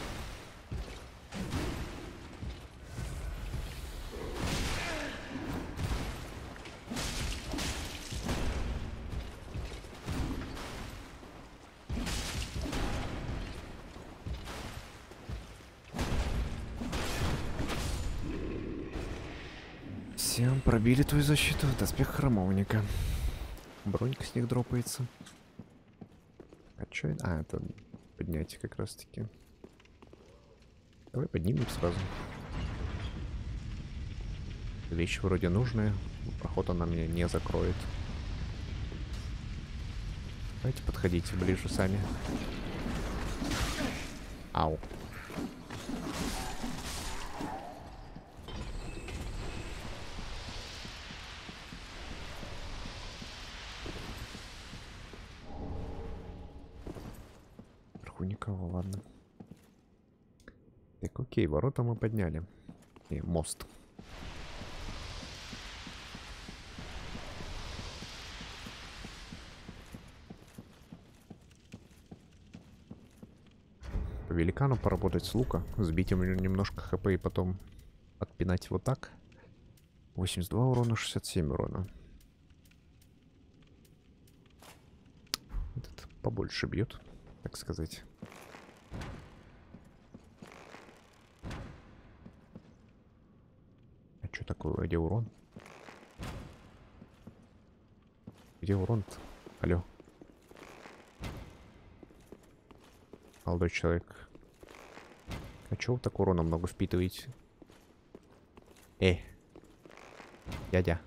Всем пробили твою защиту. Доспех храмовника. Бронька с них дропается. А чё это? А, это поднятие как раз таки. Давай поднимем сразу. Вещи вроде нужные. Проход она меня не закроет. Давайте подходите ближе сами. Ау. Никого, ладно. Так, окей, ворота мы подняли. И мост. По великану поработать с лука. Сбить ему немножко хп и потом отпинать вот так. 82 урона, 67 урона. Этот побольше бьет, так сказать. А что такое? Где урон? Где урон-то? Алло. Молодой человек. А чего вы так урона много впитываете? Дядя.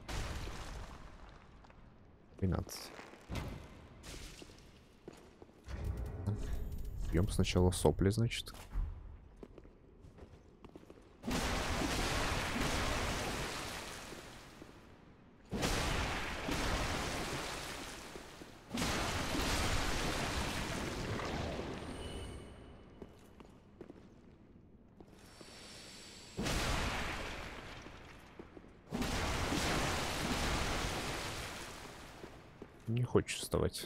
12. Пьем сначала сопли, значит. Не хочешь вставать.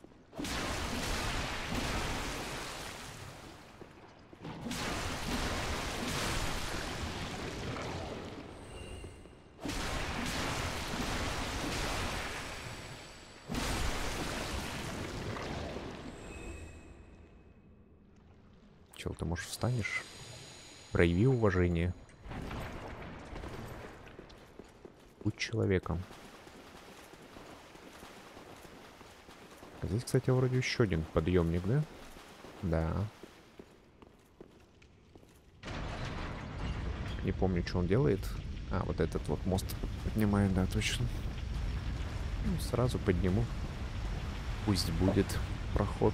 Чел, ты, может, встанешь? Прояви уважение. Будь человеком. Здесь, кстати, вроде еще один подъемник, да? Да. Не помню, что он делает. А, вот этот вот мост поднимает, да, точно. Ну, сразу подниму. Пусть будет проход.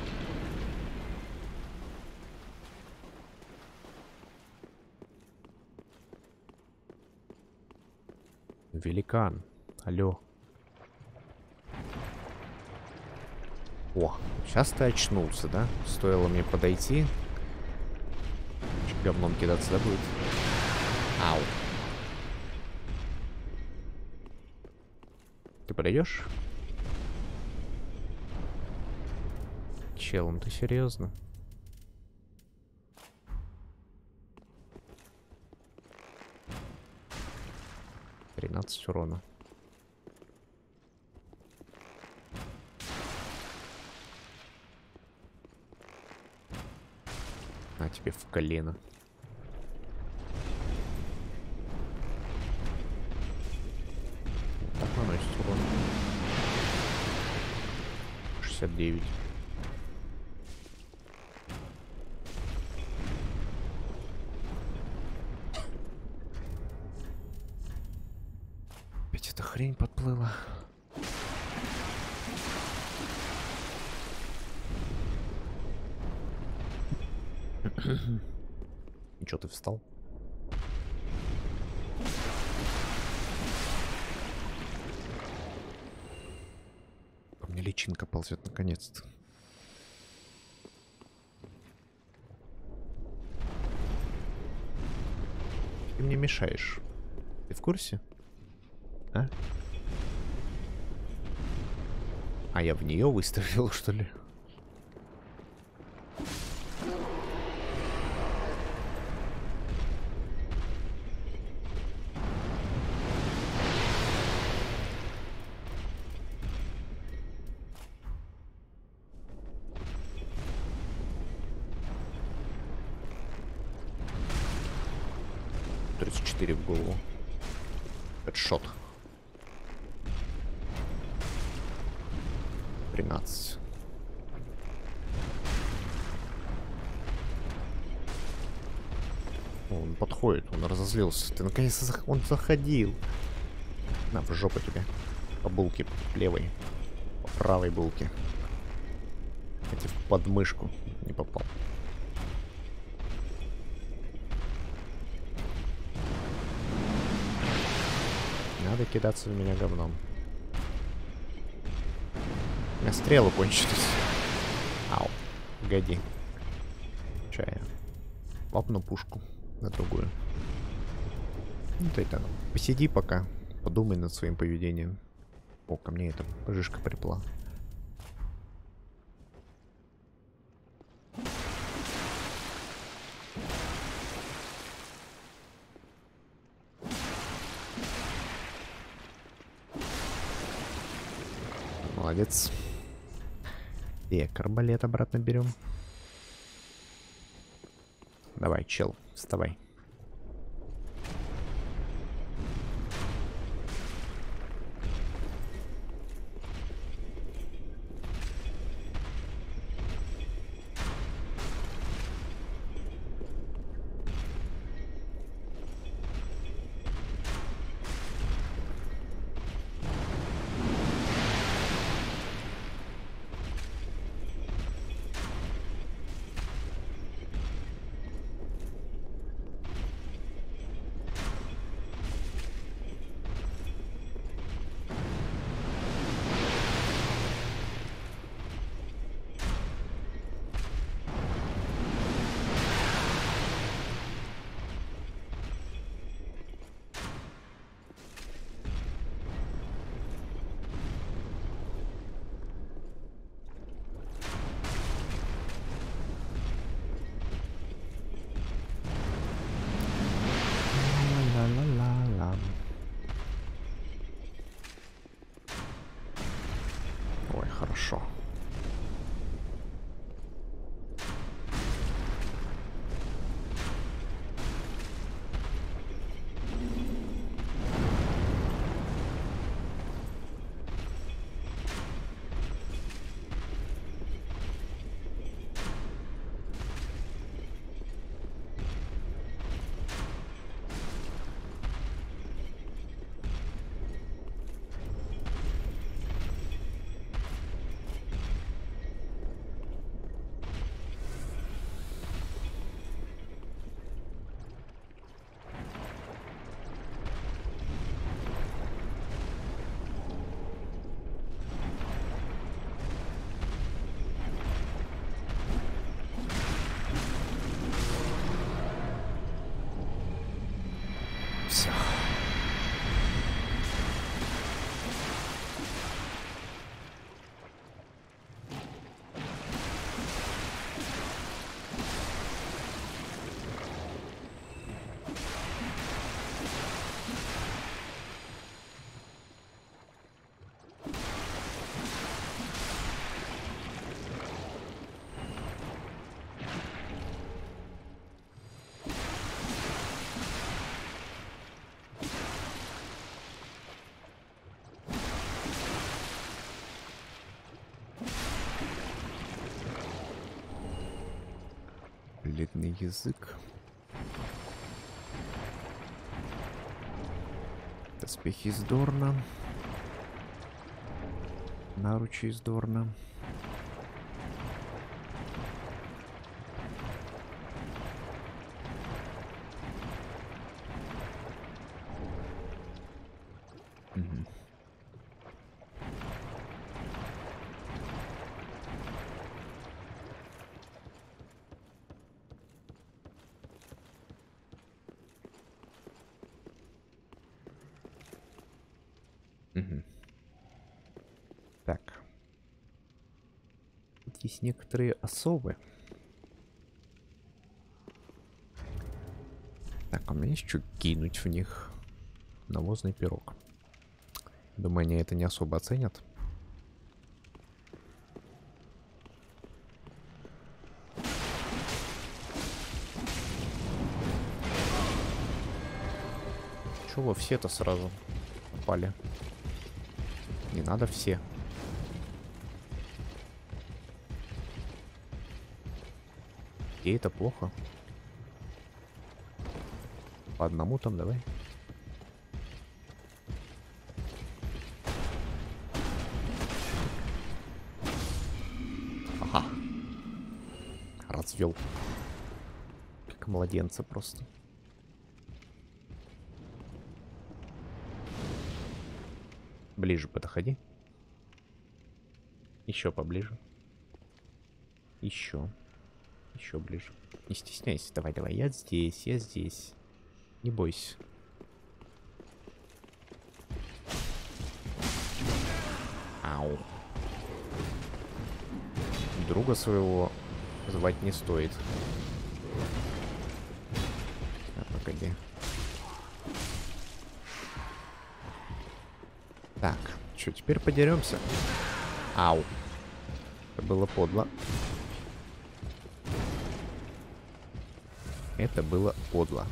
Великан. Алло. О, сейчас ты очнулся, да? Стоило мне подойти. Говном кидаться, да, будет? Ау. Ты подойдешь? Чел, ты серьезно? $13 урона. На тебе в колено. Так наносит урон. 69. Опять эта хрень подплыла. И чё, ты встал? По мне личинка ползет наконец-то. Ты мне мешаешь. Ты в курсе? А? А я в нее выставил, что ли? В голову. Хедшот. 13. Он подходит, он разозлился. Ты наконец-то он заходил. На, в жопу тебе. По булке левой. По правой булке. Хотя в подмышку не попал. Надо кидаться в меня говном. У меня стрелы кончились. Ау. Погоди. Чая. Лапну пушку на другую. Ну ты там посиди пока. Подумай над своим поведением. О, ко мне эта пыжишка припла. Молодец. И арбалет обратно берем. Давай, чел, вставай. Ла-ла-ла-ла. Ой, хорошо. Все. Бледный язык. Доспехи из Дорна. Наручи из Дорна. Так. Тут есть некоторые особы. Так, у меня есть что кинуть в них. Навозный пирог. Думаю, они это не особо оценят. Чего все-то сразу попали? Не надо все. И это плохо. По одному там давай. Ага. Развел. Как младенца просто. Ближе подходи. Еще поближе. Еще. Еще ближе. Не стесняйся. Давай, давай. Я здесь, я здесь. Не бойся. Ау. Друга своего звать не стоит. А, погоди. Так, что, теперь подеремся? Ау. Это было подло. Это было подло.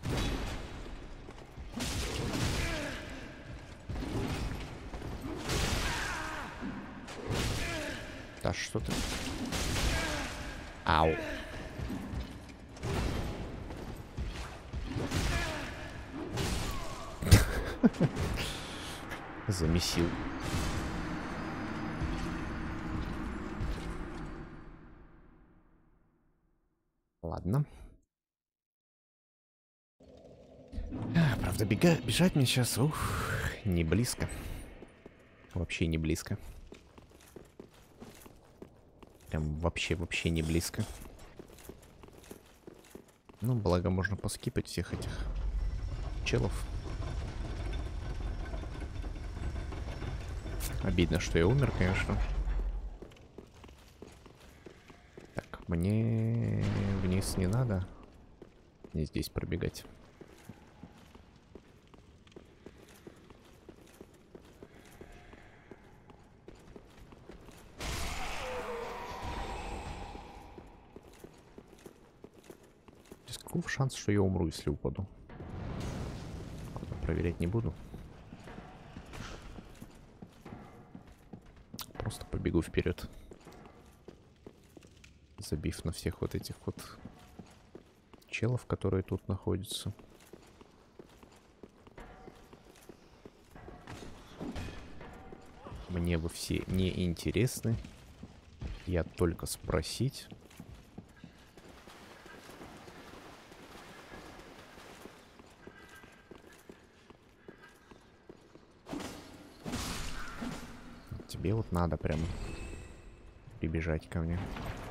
Да что ты? Ау. Замесил. Ладно. Правда, бежать мне сейчас, не близко. Вообще не близко. Прям вообще не близко. Ну, благо можно поскипать всех этих челов. Обидно, что я умер, конечно. Так, мне вниз не надо. Мне здесь пробегать. Здесь каков шанс, что я умру, если упаду? Ладно, проверять не буду. Просто побегу вперед. Забив на всех вот этих вот челов, которые тут находятся. Мне вы все не интересны. Я только спросить. Тебе вот надо прям прибежать ко мне.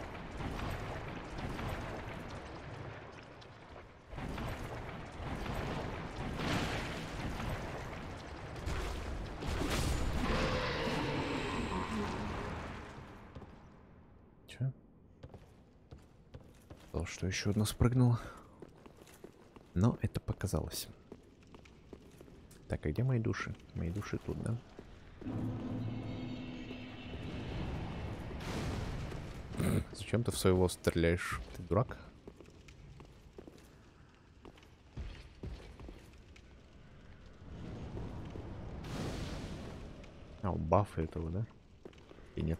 Че? То, что еще одна спрыгнула. Но это показалось. Так, а где мои души? Мои души тут, да? Зачем ты в своего стреляешь? Ты дурак? А, у бафа этого, да? И нет.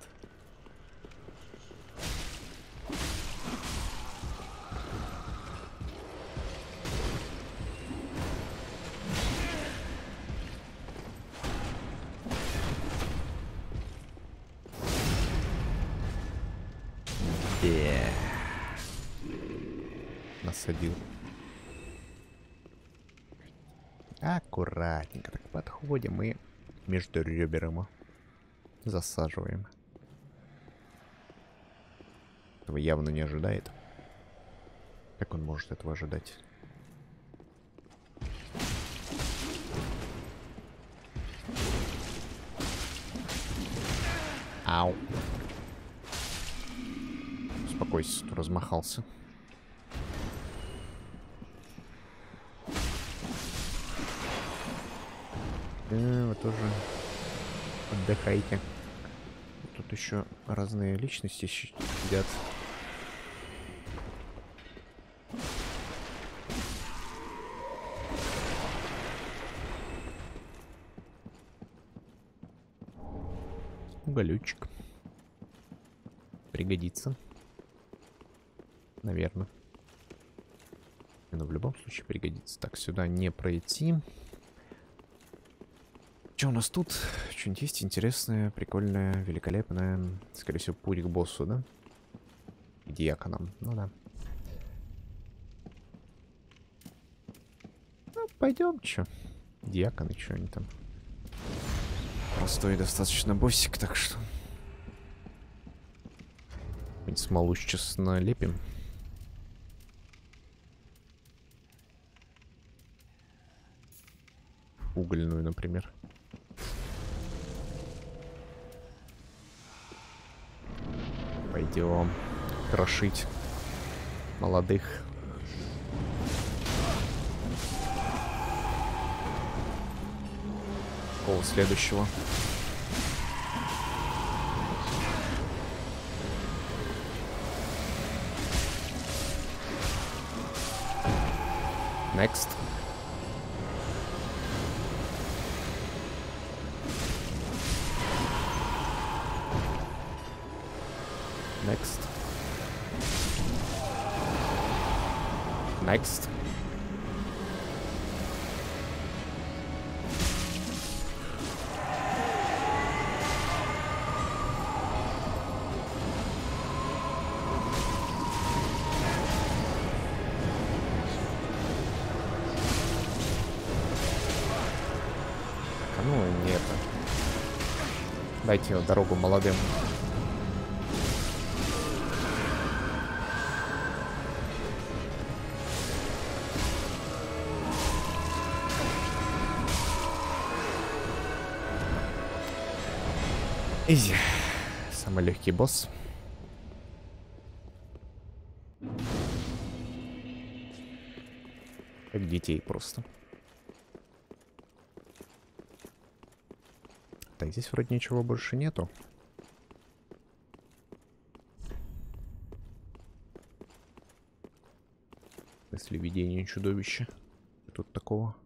Насадил. Аккуратненько так подходим и между ребером засаживаем. Этого явно не ожидает. Как он может этого ожидать? Ау. Успокойся, тут размахался. Вы тоже отдыхайте. Тут еще разные личности сидят. Уголючек. Пригодится. Наверное. Но в любом случае пригодится. Так, сюда не пройти. Что у нас тут? Что-нибудь есть интересное, прикольное, великолепное. Скорее всего, путь к боссу, да? К диаконам. Ну да. Ну, пойдем, чё. Диаконы, что они там. Простой достаточно боссик, так что... Смолу сейчас налепим. Угольную, например. Пойдем крошить молодых. Кого следующего? Next. Next. Next. Ну, не это. Дайте дорогу молодым. Изи. Самый легкий босс. Как детей просто. Так, здесь вроде ничего больше нету. Если видение чудовища. Тут такого.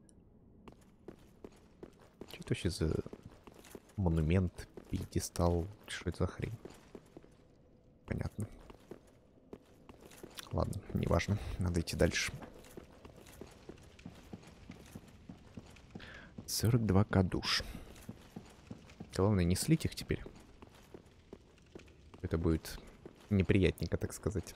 Что это вообще за монумент, пьедестал? Что это за хрень? Понятно. Ладно, неважно. Надо идти дальше. 42к душ. Главное, не слить их теперь. Это будет неприятненько, так сказать.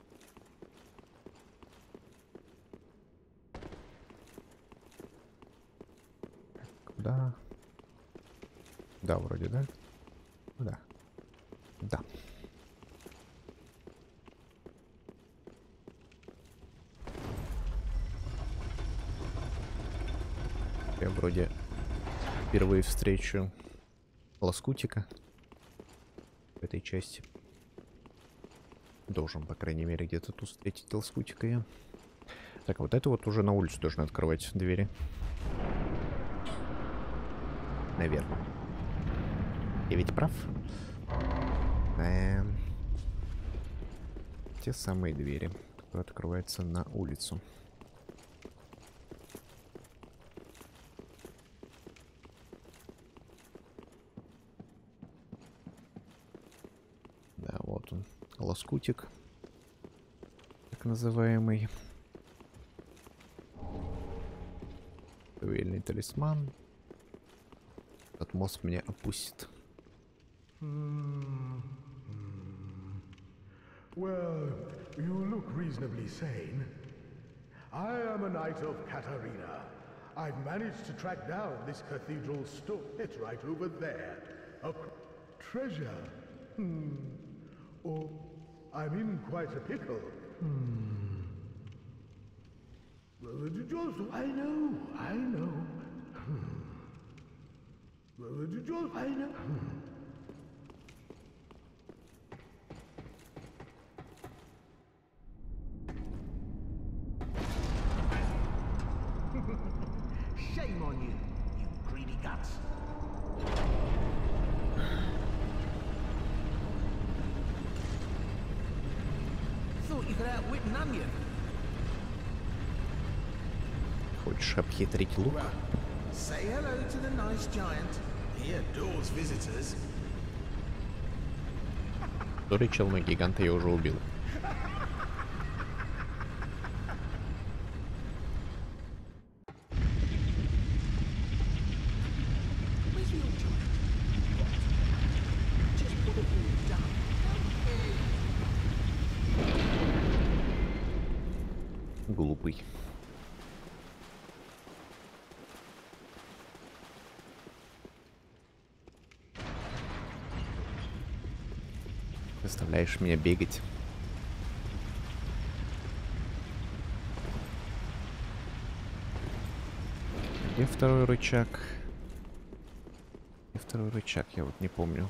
Куда? Да, вроде, да? Да. Да. Я вроде впервые встречу лоскутика в этой части. Должен, по крайней мере, где-то тут встретить лоскутика я. Так, вот это вот уже на улицу должны открывать двери. Наверное. Я ведь прав? Те самые двери, которые открываются на улицу. Да, вот он. Лоскутик. Так называемый. Дуэльный талисман. Этот мост мне опустит. Well, you look reasonably sane. I am a knight of Katarina. I've managed to track down this cathedral stowlet right over there. A treasure. Oh, I'm in quite a pickle. Just, I know. I know. Shame on you, you greedy guts. Thought you could outwit an onion. Хочешь обхитрить лук? Say hello to the nice giant. He adores visitors. Который челный гиганта я уже убил. Глупый. Заставляешь меня бегать. Где второй рычаг? Где второй рычаг? Я вот не помню.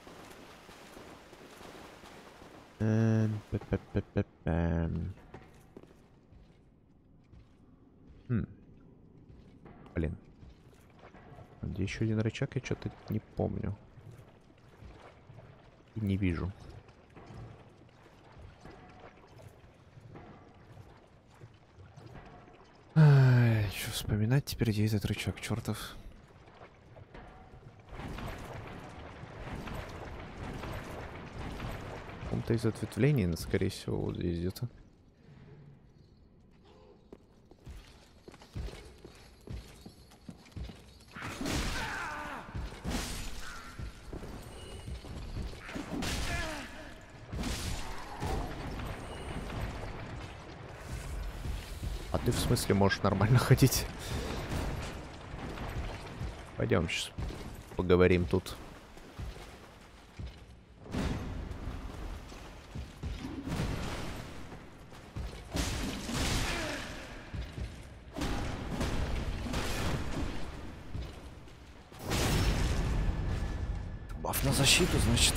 Блин. Где еще один рычаг? Я что-то не помню. И не вижу. еще вспоминать теперь, где этот рычаг, чертов. В каком-то из ответвлений, скорее всего, вот здесь где-то. А ты в смысле можешь нормально ходить? Пойдем сейчас поговорим тут. Баф на защиту, значит.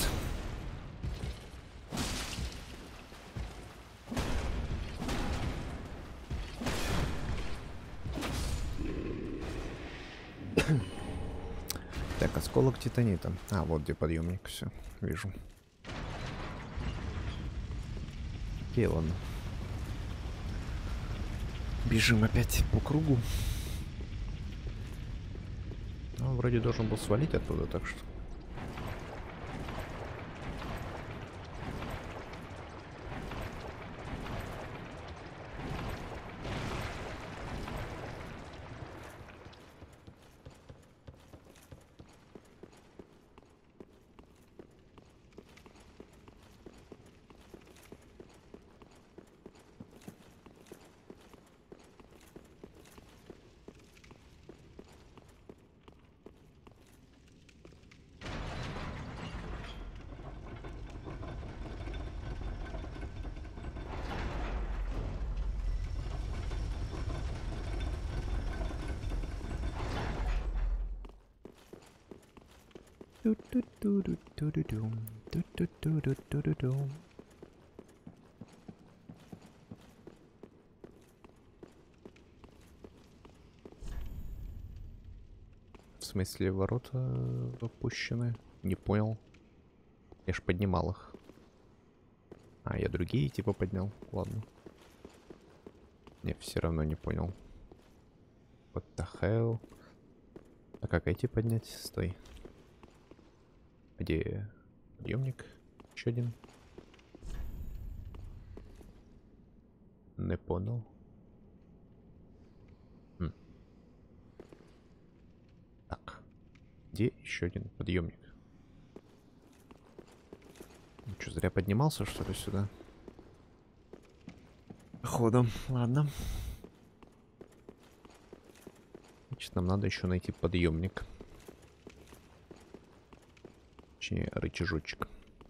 Так, осколок титанита. А, вот где подъемник, все, вижу. Окей, ладно. Бежим опять по кругу. Ну, вроде должен был свалить оттуда, так что... В смысле, ворота опущены? Не понял. Я ж поднимал их. А, я другие типа поднял. Ладно. Не, все равно не понял. What the hell? А как эти поднять? Стой. Где подъемник? Еще один. Не понял. Так. Где еще один подъемник? Ну, что, зря поднимался, что ли, сюда? Ходом. Ладно. Значит, нам надо еще найти подъемник. Точнее, рычажочек.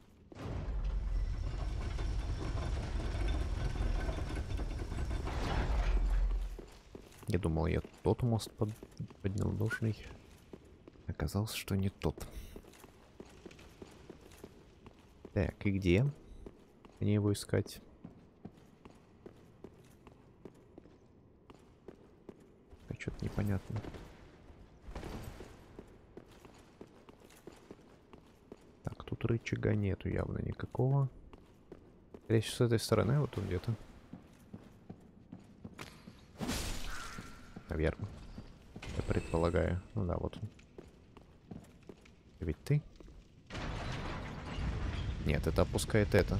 Я думал, я тот мост поднял нужный. Оказалось, что не тот. Так, и где мне его искать? Что-то непонятно. Так, тут рычага нету явно никакого. Скорее всего, с этой стороны, вот тут где-то. Наверное. Я предполагаю. Ну да, вот он. Ведь ты? Нет, это опускает это.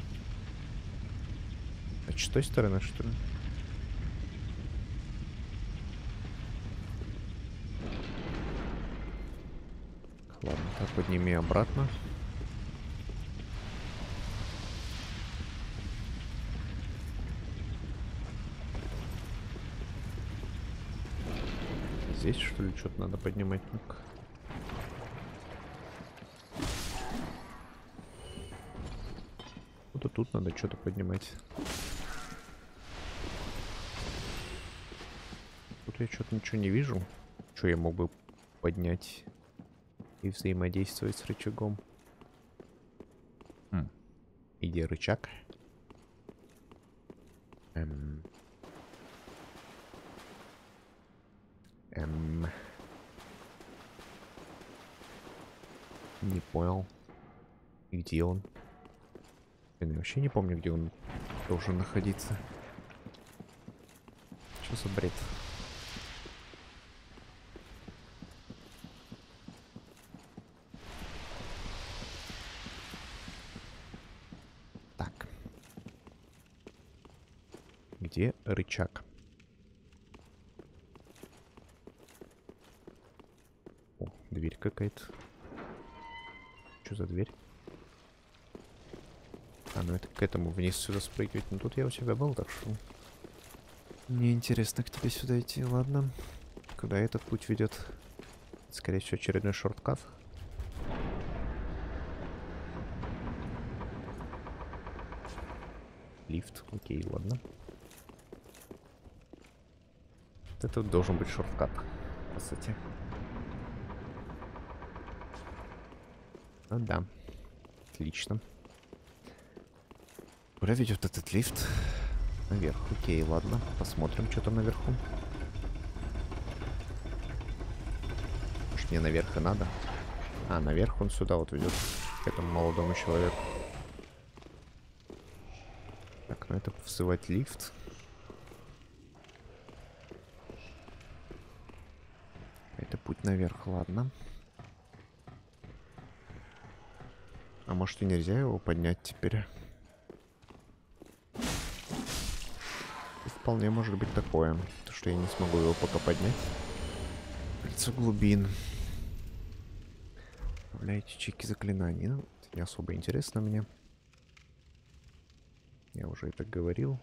А с той стороны, что ли? Ладно, так, подними обратно. Здесь, что ли, что-то надо поднимать? Ну-ка. Вот и тут надо что-то поднимать. Тут я что-то ничего не вижу. Что я мог бы поднять и взаимодействовать с рычагом? Где рычаг? Не понял. И где он? Я вообще не помню, где он должен находиться. Что за бред? Где рычаг? О, дверь какая-то. Что за дверь? А, ну это к этому вниз сюда спрыгивать. Ну тут я у тебя был, так что... Мне интересно к тебе сюда идти, ладно. Куда этот путь ведет? Скорее всего, очередной шорткат. Лифт, окей, ладно. Вот это должен быть шорткат, по сути. Ну да, отлично. Куда ведет этот лифт? Наверх, окей, ладно. Посмотрим, что там наверху. Может, мне наверх и надо? А, наверх он сюда вот ведет, к этому молодому человеку. Так, ну это вызывать лифт. Это путь наверх, ладно. А может и нельзя его поднять теперь? И вполне может быть такое, то что я не смогу его пока поднять. Лицо глубин. Добавляйте чеки заклинаний. Ну, это не особо интересно мне. Я уже это говорил.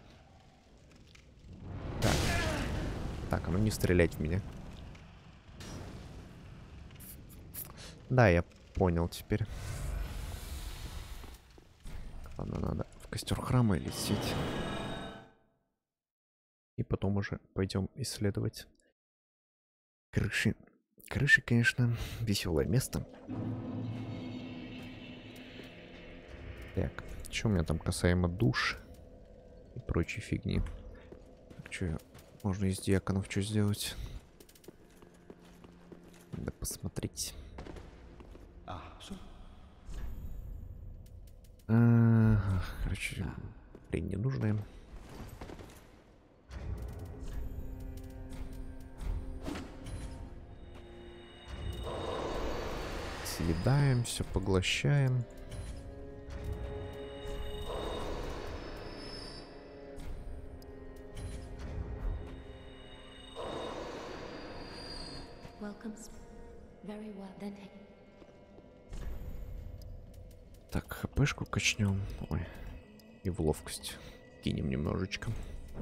Так. Так, а ну не стрелять в меня. Да, я понял теперь. Ладно, надо в костер храма лететь. И потом уже пойдем исследовать крыши. Крыши, конечно, веселое место. Так, что у меня там касаемо душ и прочей фигни? Так, что можно из диаконов что сделать? Надо посмотреть. Короче, хрень ненужная. Съедаем, все поглощаем. Так, хпшку качнем. Ой. И в ловкость кинем немножечко.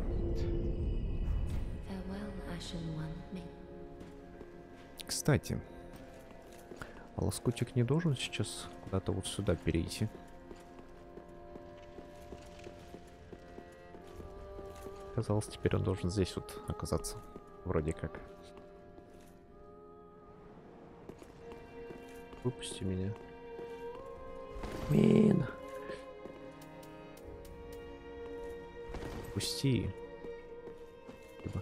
Кстати, а лоскутик не должен сейчас куда-то вот сюда перейти? Казалось, теперь он должен здесь вот оказаться. Вроде как. Выпусти меня. Мин. Пусти. Спасибо.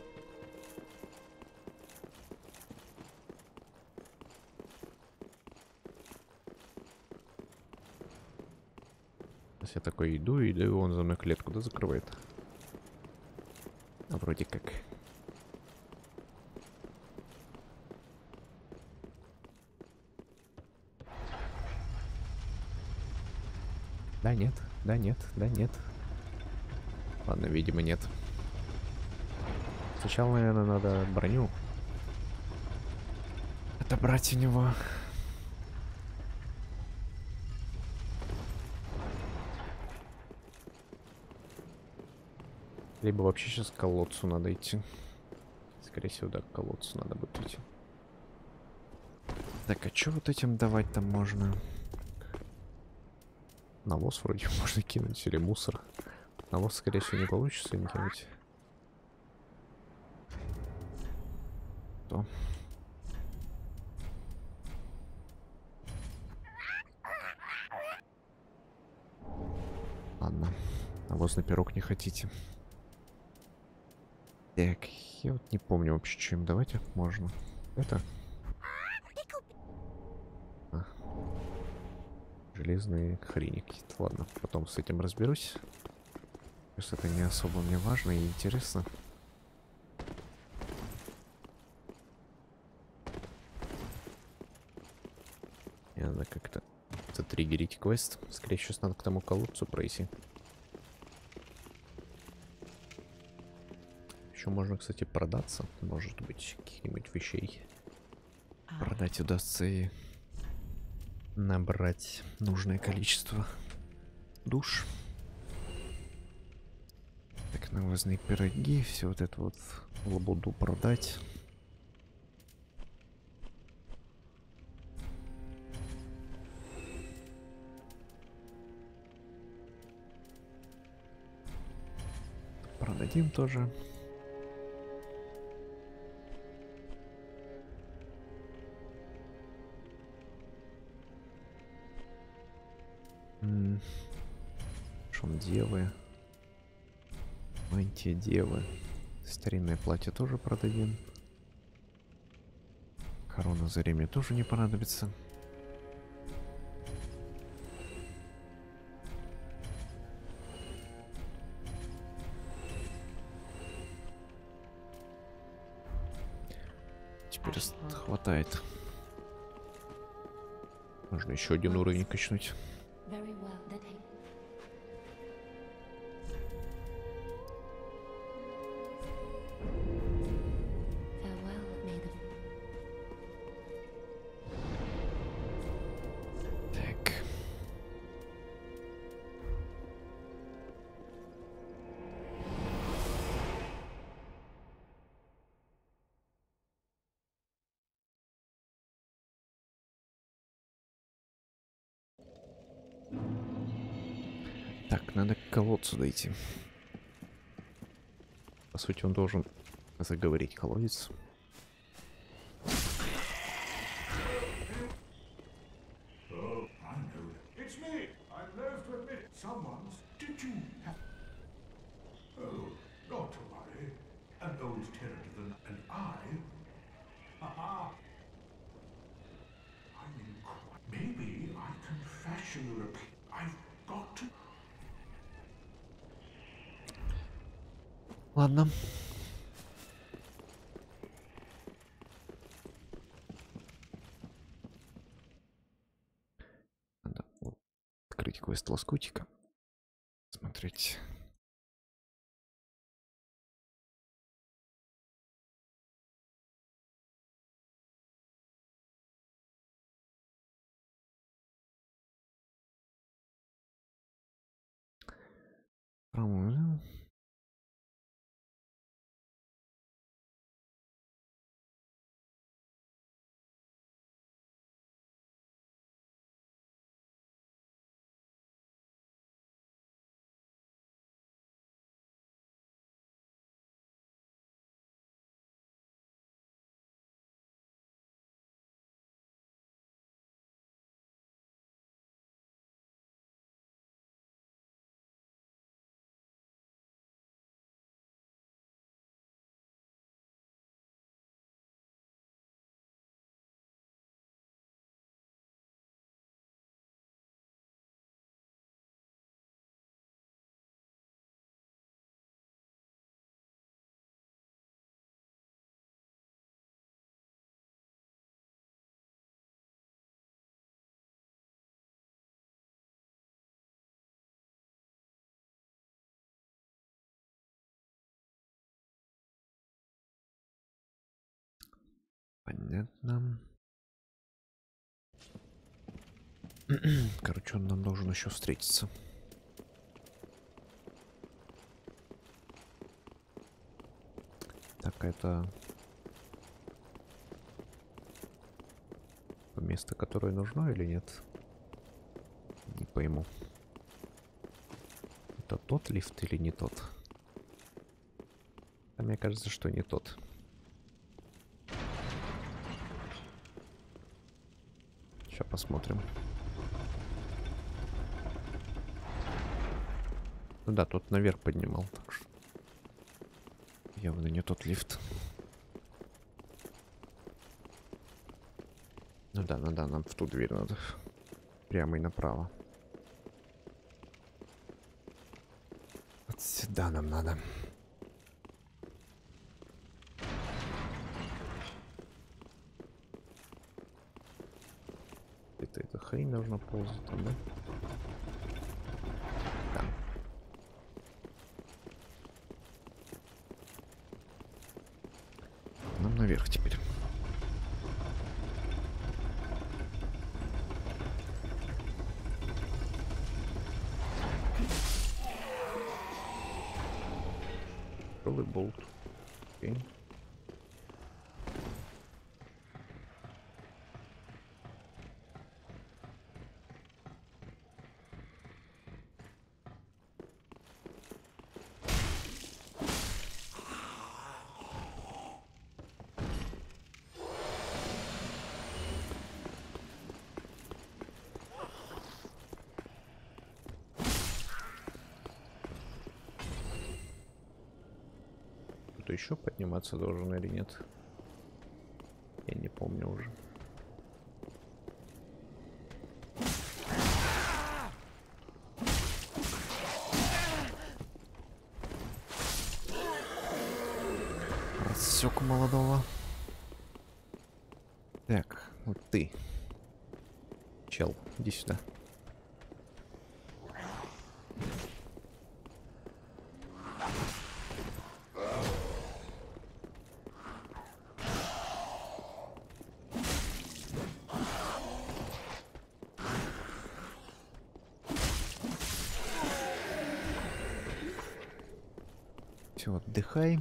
Сейчас я такой иду, и он за мной клетку, да, закрывает? А вроде как. Да нет, да нет, да нет. Ладно, видимо, нет. Сначала, наверное, надо броню отобрать у него. Либо вообще сейчас к колодцу надо идти. Скорее всего, да, к колодцу надо будет идти. Так, а что вот этим давать там можно? Навоз вроде можно кинуть, или мусор. Навоз, скорее всего, не получится не кинуть. То. Ладно. Навоз на пирог не хотите. Так, я вот не помню вообще, чем давать их можно. Это... Железные хрени какие-то. Ладно, потом с этим разберусь. Потому что это не особо мне важно и интересно. И надо как-то затриггерить квест. Скорее, сейчас надо к тому колодцу пройти. Еще можно, кстати, продаться. Может быть, каких-нибудь вещей. Продать удастся и набрать нужное количество душ. Так, навозные пироги, все вот это вот лабуду продать. Продадим тоже. Шум девы. Мантия девы. Старинное платье тоже продадим. Корона заре мне тоже не понадобится. Теперь хватает. Можно еще один уровень качнуть. Так, надо к колодцу дойти. По сути, он должен заговорить колодец. Ладно. Надо открыть квест лоскутика. Смотреть. По-моему. Понятно. Короче, он нам должен еще встретиться. Так, это место, которое нужно или нет? Не пойму. Это тот лифт или не тот? А мне кажется, что не тот. Сейчас посмотрим. Ну да, тот наверх поднимал, так что явно не тот лифт. Ну да, нам в ту дверь надо. Прямо и направо. Вот сюда нам надо. Это хрень должна ползать там, да? Да. наверх теперь. Целый болт. Окей. Кто-то еще подниматься должен или нет? Я не помню уже. Рассек молодого. Так, вот ты. Чел, иди сюда. Все, отдыхай.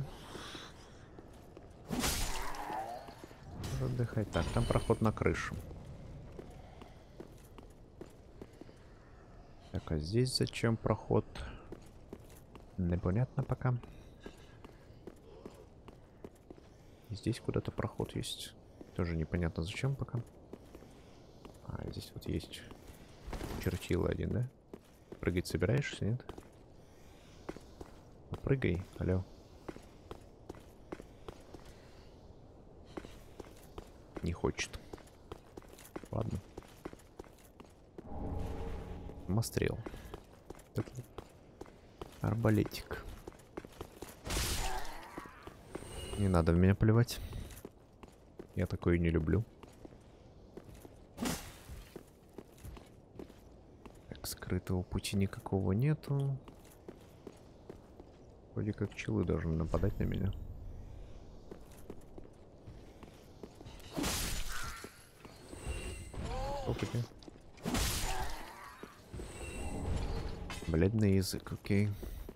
Отдыхай. Так, там проход на крышу. Так, а здесь зачем проход? Непонятно пока. И здесь куда-то проход есть. Тоже непонятно зачем пока. А, здесь вот есть чертила один, да? Прыгать собираешься, нет? Ну, прыгай, алло. Не хочет. Ладно. Самострел. Так вот. Арбалетик. Не надо в меня плевать. Я такое не люблю. Так, скрытого пути никакого нету. Вроде как челы должны нападать на меня. Опыте. Бледный язык, окей.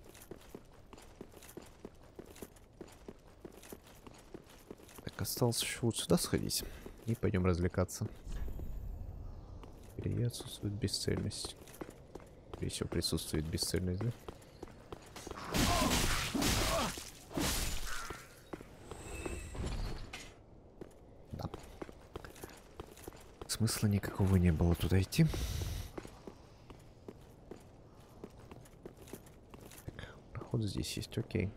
Так, осталось еще вот сюда сходить. И пойдем развлекаться. Или отсутствует бесцельность. Или все присутствует бесцельность, да? Да. Смысла никакого не было туда идти. Так, проход здесь есть, окей.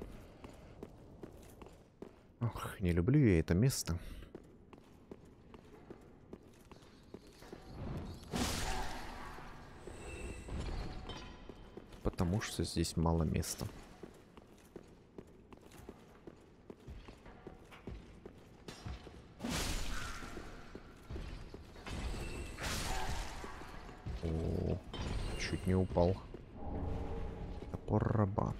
Ох, не люблю я это место. Потому что здесь мало места. О, чуть не упал. Топор раба.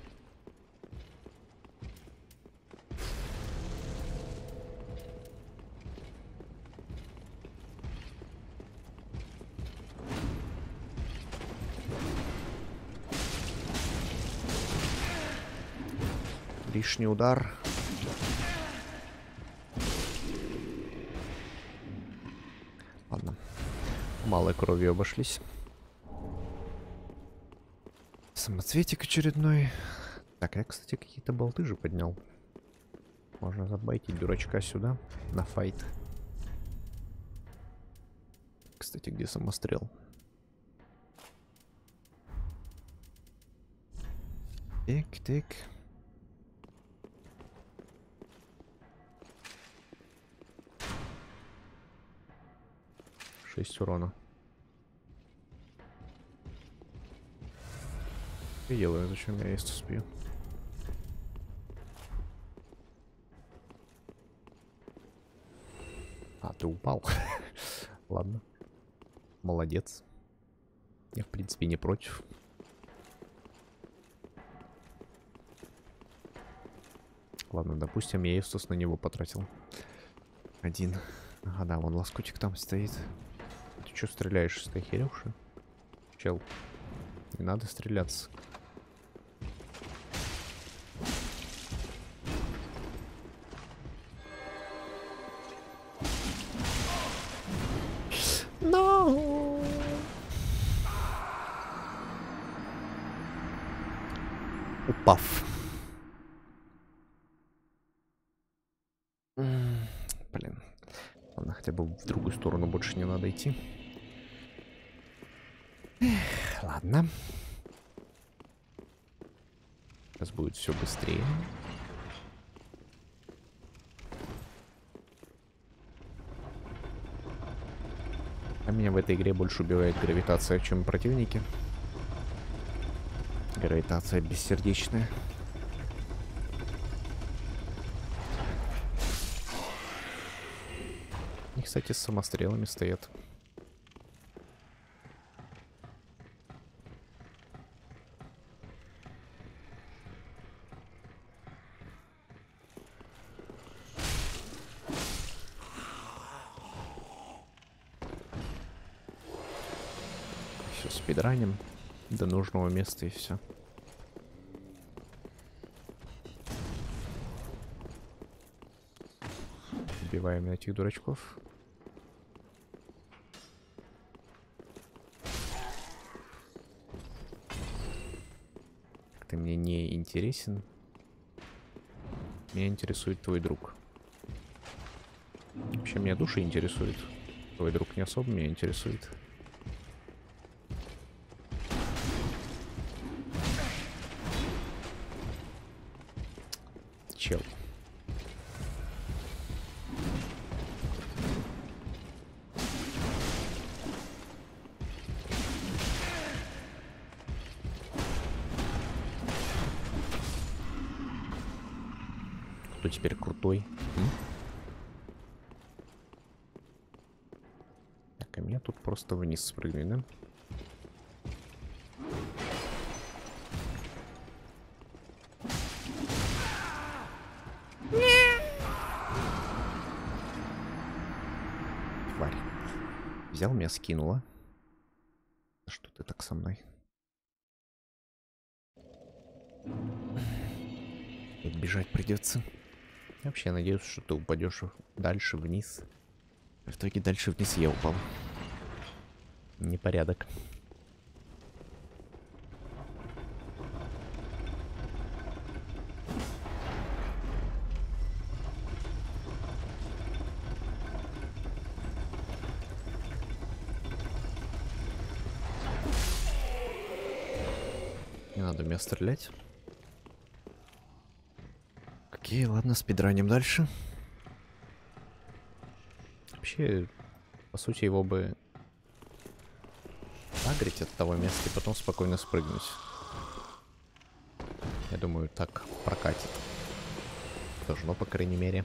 Лишний удар. Ладно. Малой кровью обошлись. Самоцветик очередной. Так, я, кстати, какие-то болты же поднял. Можно забайтить дурачка сюда. На файт. Кстати, где самострел? Так. 6 урона. И делаю, зачем я есть успею. А, ты упал. Ладно. Молодец. Я, в принципе, не против. Ладно, допустим, я Эстус на него потратил. Один. Ага, да, вон лоскутик там стоит. Ты чё стреляешь? Ты охеревший? Чел. Не надо стреляться. No! Упав. Блин. Ладно, хотя бы в другую сторону больше не надо идти. Эх, ладно. Сейчас будет все быстрее. А меня в этой игре больше убивает гравитация, чем противники. Гравитация бессердечная. И, кстати, с самострелами стоят. Все, спидраним до нужного места и все. Убиваем этих дурачков. Ты мне не интересен. Меня интересует твой друг. Вообще меня души интересует. Твой друг не особо меня интересует. Чел. Кто теперь крутой? Так, а мне тут просто вниз спрыгнуть, да? Тварь. Взял, меня скинула. Что ты так со мной? Опять бежать придется. Вообще, я надеюсь, что ты упадешь дальше вниз. В итоге дальше вниз я упал. Непорядок. Не надо меня стрелять. Окей, ладно, спидраним дальше. Вообще, по сути, его бы агрить от того места и потом спокойно спрыгнуть. Я думаю, так прокатит. Должно, по крайней мере.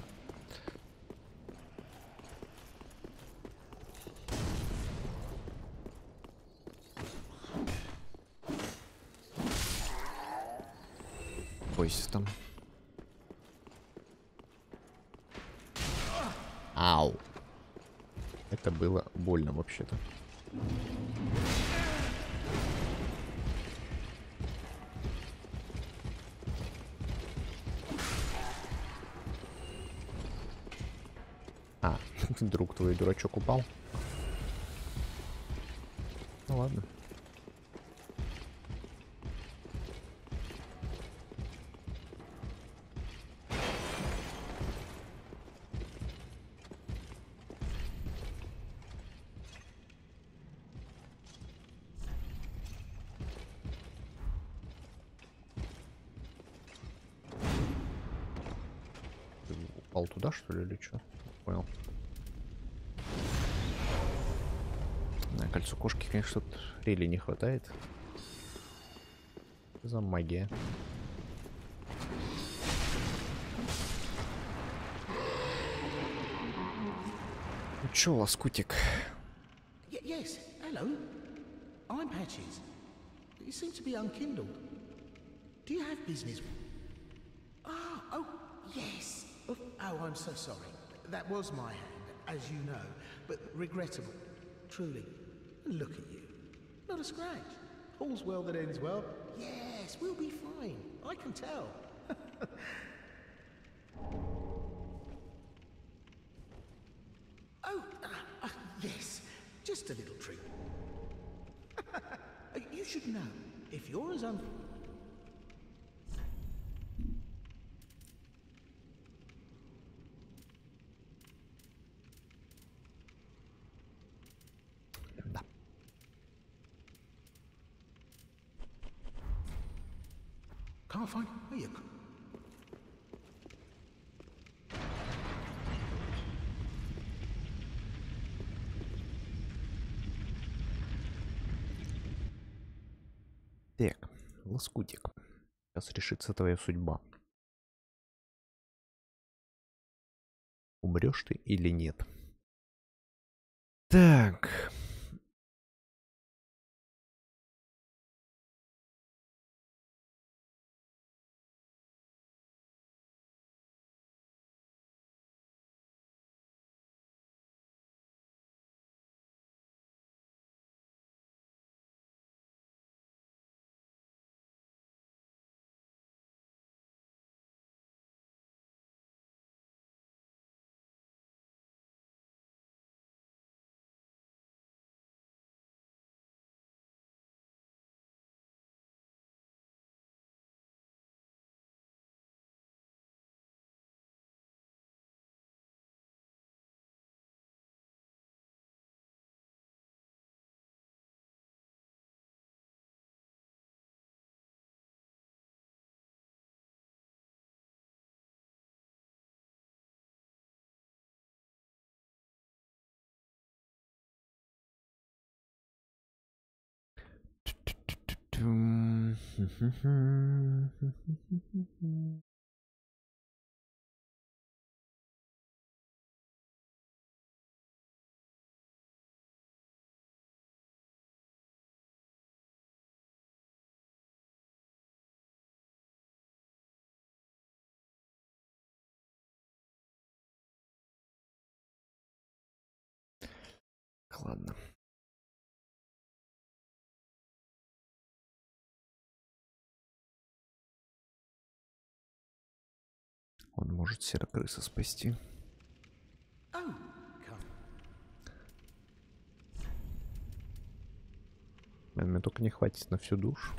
Бойся там. Ау. Это было больно вообще-то. А, друг твой дурачок упал. Ну ладно. Упал туда, что ли, или что? Понял. На кольцо кошки, конечно, тут рели не хватает. Что за магия? Ну чё, лоскутик? Yes, hello. I'm Patches. You seem to be unkindled. Do you have business? Oh, yes. Oh, I'm so sorry. That was my hand, as you know, but regrettable, truly. Look at you. Not a scratch. All's well that ends well. Yes, we'll be fine. I can tell. Oh, yes. Just a little treat. You should know, if you're as Да. Can't find where you. Так, лоскутик. Сейчас решится твоя судьба. Умрешь ты или нет? Так. Ладно. Он может серокрыса спасти. Oh, come. Мне только не хватит на всю душу.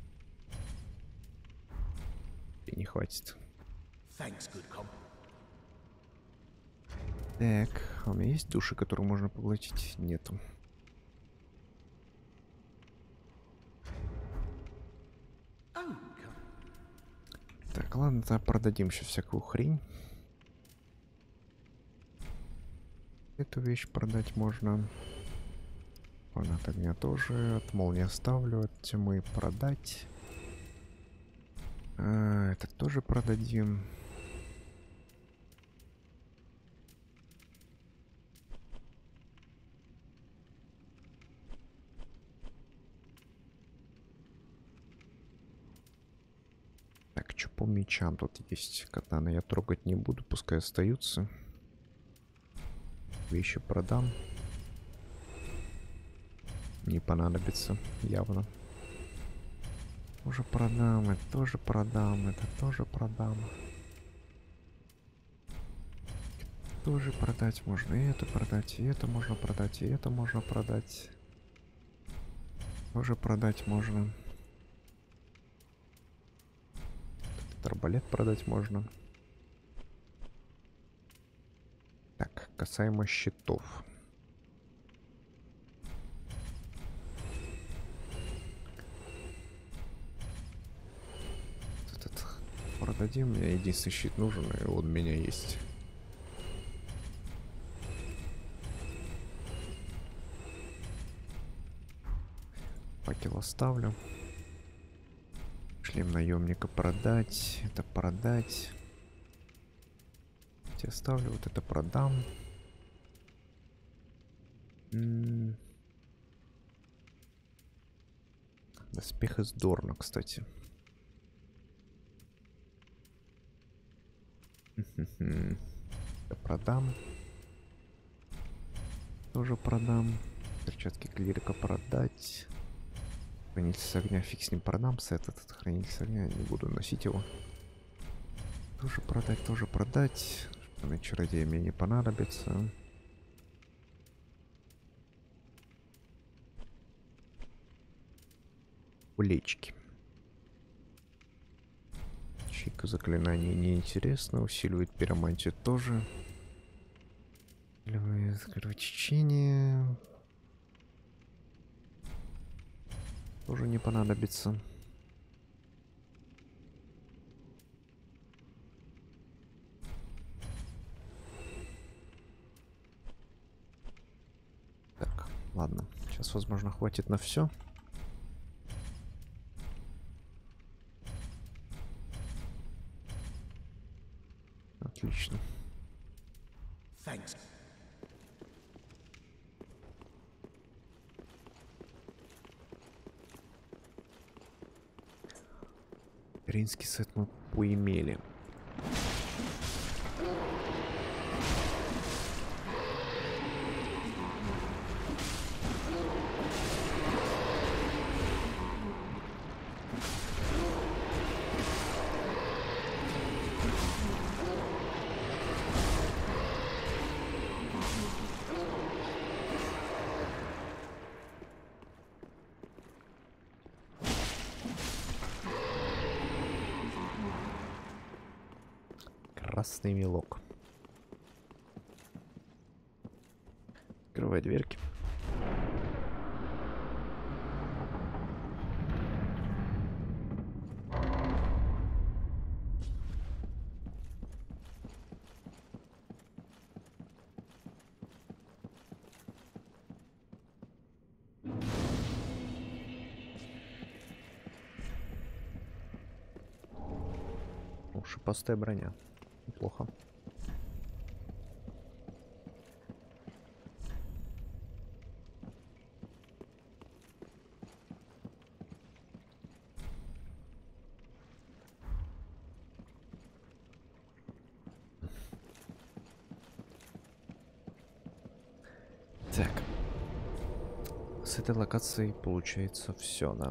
И не хватит. Thanks, good comp. Так, а у меня есть души, которые можно поглотить? Нету. Oh, come. Так, ладно, тогда продадим сейчас всякую хрень. Эту вещь продать можно. Вон от огня тоже. От молнии оставлю. От тьмы продать. Это тоже продадим. Так, что по мечам тут есть? Катаны я трогать не буду, пускай остаются. Вещи продам. Не понадобится, явно. Тоже продам, это тоже продам, это тоже продам. Тоже продать можно, и это продать, и это можно продать, и это можно продать. Тоже продать можно. Этот арбалет продать можно. Так, касаемо щитов. Этот продадим, мне единственный щит нужен, и он у меня есть. Факел оставлю. Шлем наемника продать. Это продать. Я оставлю, вот это продам. Доспех из Дорна, кстати. Это продам. Тоже продам. Перчатки клирика продать. Хранитель огня фиг с ним продам. Сет этот хранитель огня, не буду носить его. Тоже продать, тоже продать. На чародея мне не понадобится. Улечки. Чика заклинание неинтересно. Усиливает пиромантию тоже. Усиливает кровотечение. Тоже не понадобится. Так, ладно. Сейчас, возможно, хватит на все. Отлично. Thanks. Ринский сет мы поимели. Красный мелок. Открывай дверки. Шипастая броня. Неплохо. Так. С этой локацией получается все, да.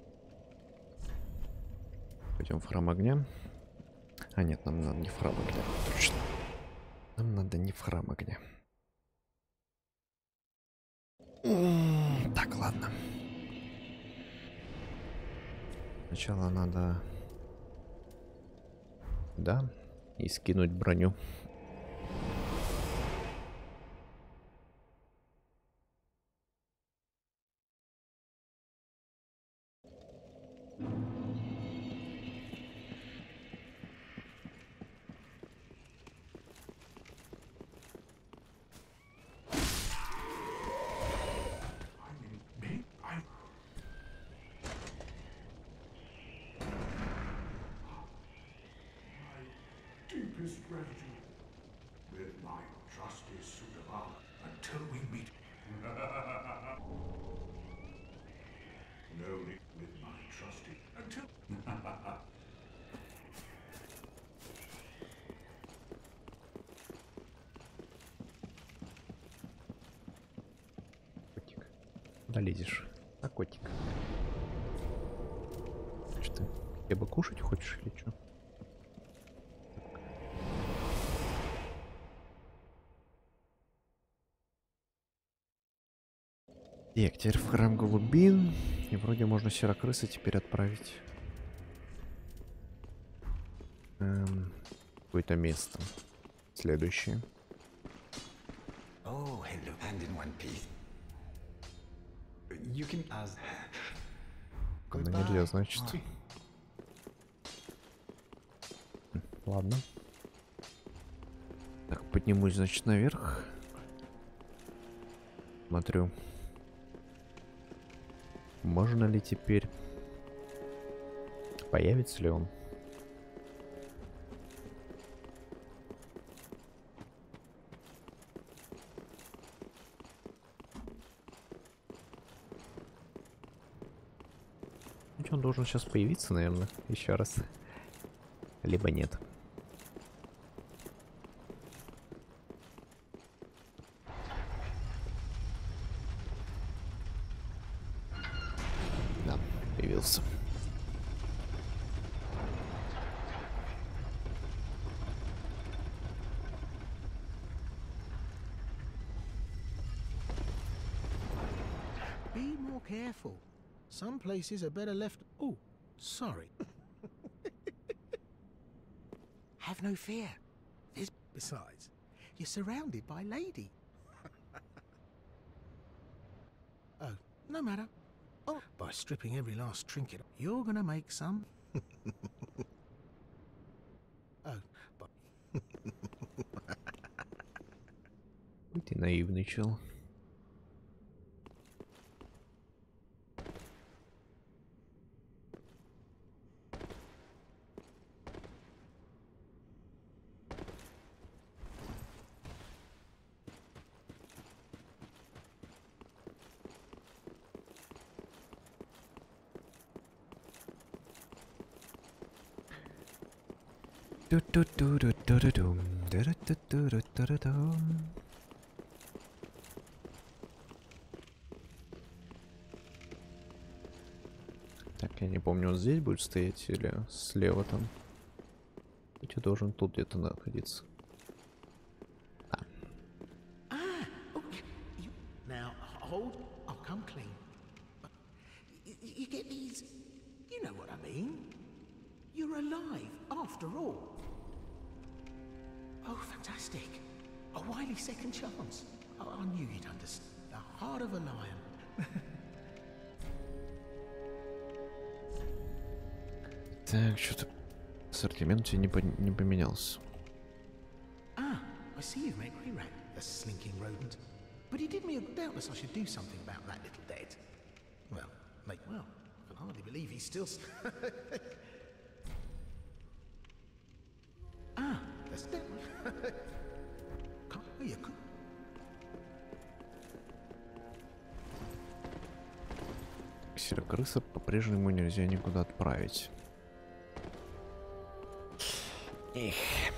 Пойдем в храм огня. А нет, нам надо не в храм огня, точно. Нам надо не в храм огня. Так, ладно. Сначала надо... Да, и скинуть броню. Deepest gratitude. With my trusty suit of armor until we meet. No, with my trusty until. Котик. Куда лезешь? А, котик. Что ты? Хлеба кушать хочешь или что? Так, теперь в храм голубин. И вроде можно серокрыса теперь отправить. Какое-то место. Следующее. Oh, hello. And in one piece. You can ask. Куда нельзя, значит. Ладно. Так, поднимусь, значит, наверх. Смотрю. Можно ли теперь... Появится ли он? Он должен сейчас появиться, наверное, еще раз. Либо нет. появился. Be more careful. Some places are better left. Oh, sorry. Have no fear. Besides, you're surrounded by lady. Oh, no matter. Oh, by stripping every last trinket, you're gonna make some. Oh, but Ты наивный чел. Так, я не помню, он здесь будет стоять или слева там. Я должен тут где-то находиться. now hold. I'll come clean. You get these. You know what I mean. You're alive after all. Oh, fantastic! A wily second chance. Oh, I knew you'd understand. The heart of a lion. Так, что-то ассортимент у тебя не поменялся. Ah, I see you've met Rirak, the slinking rodent. But he did me a doubtless I should do something about that little dead. Well, I can hardly believe he's still. Ah, that's that one. You could. Серокрыса по-прежнему нельзя никуда отправить. Эх.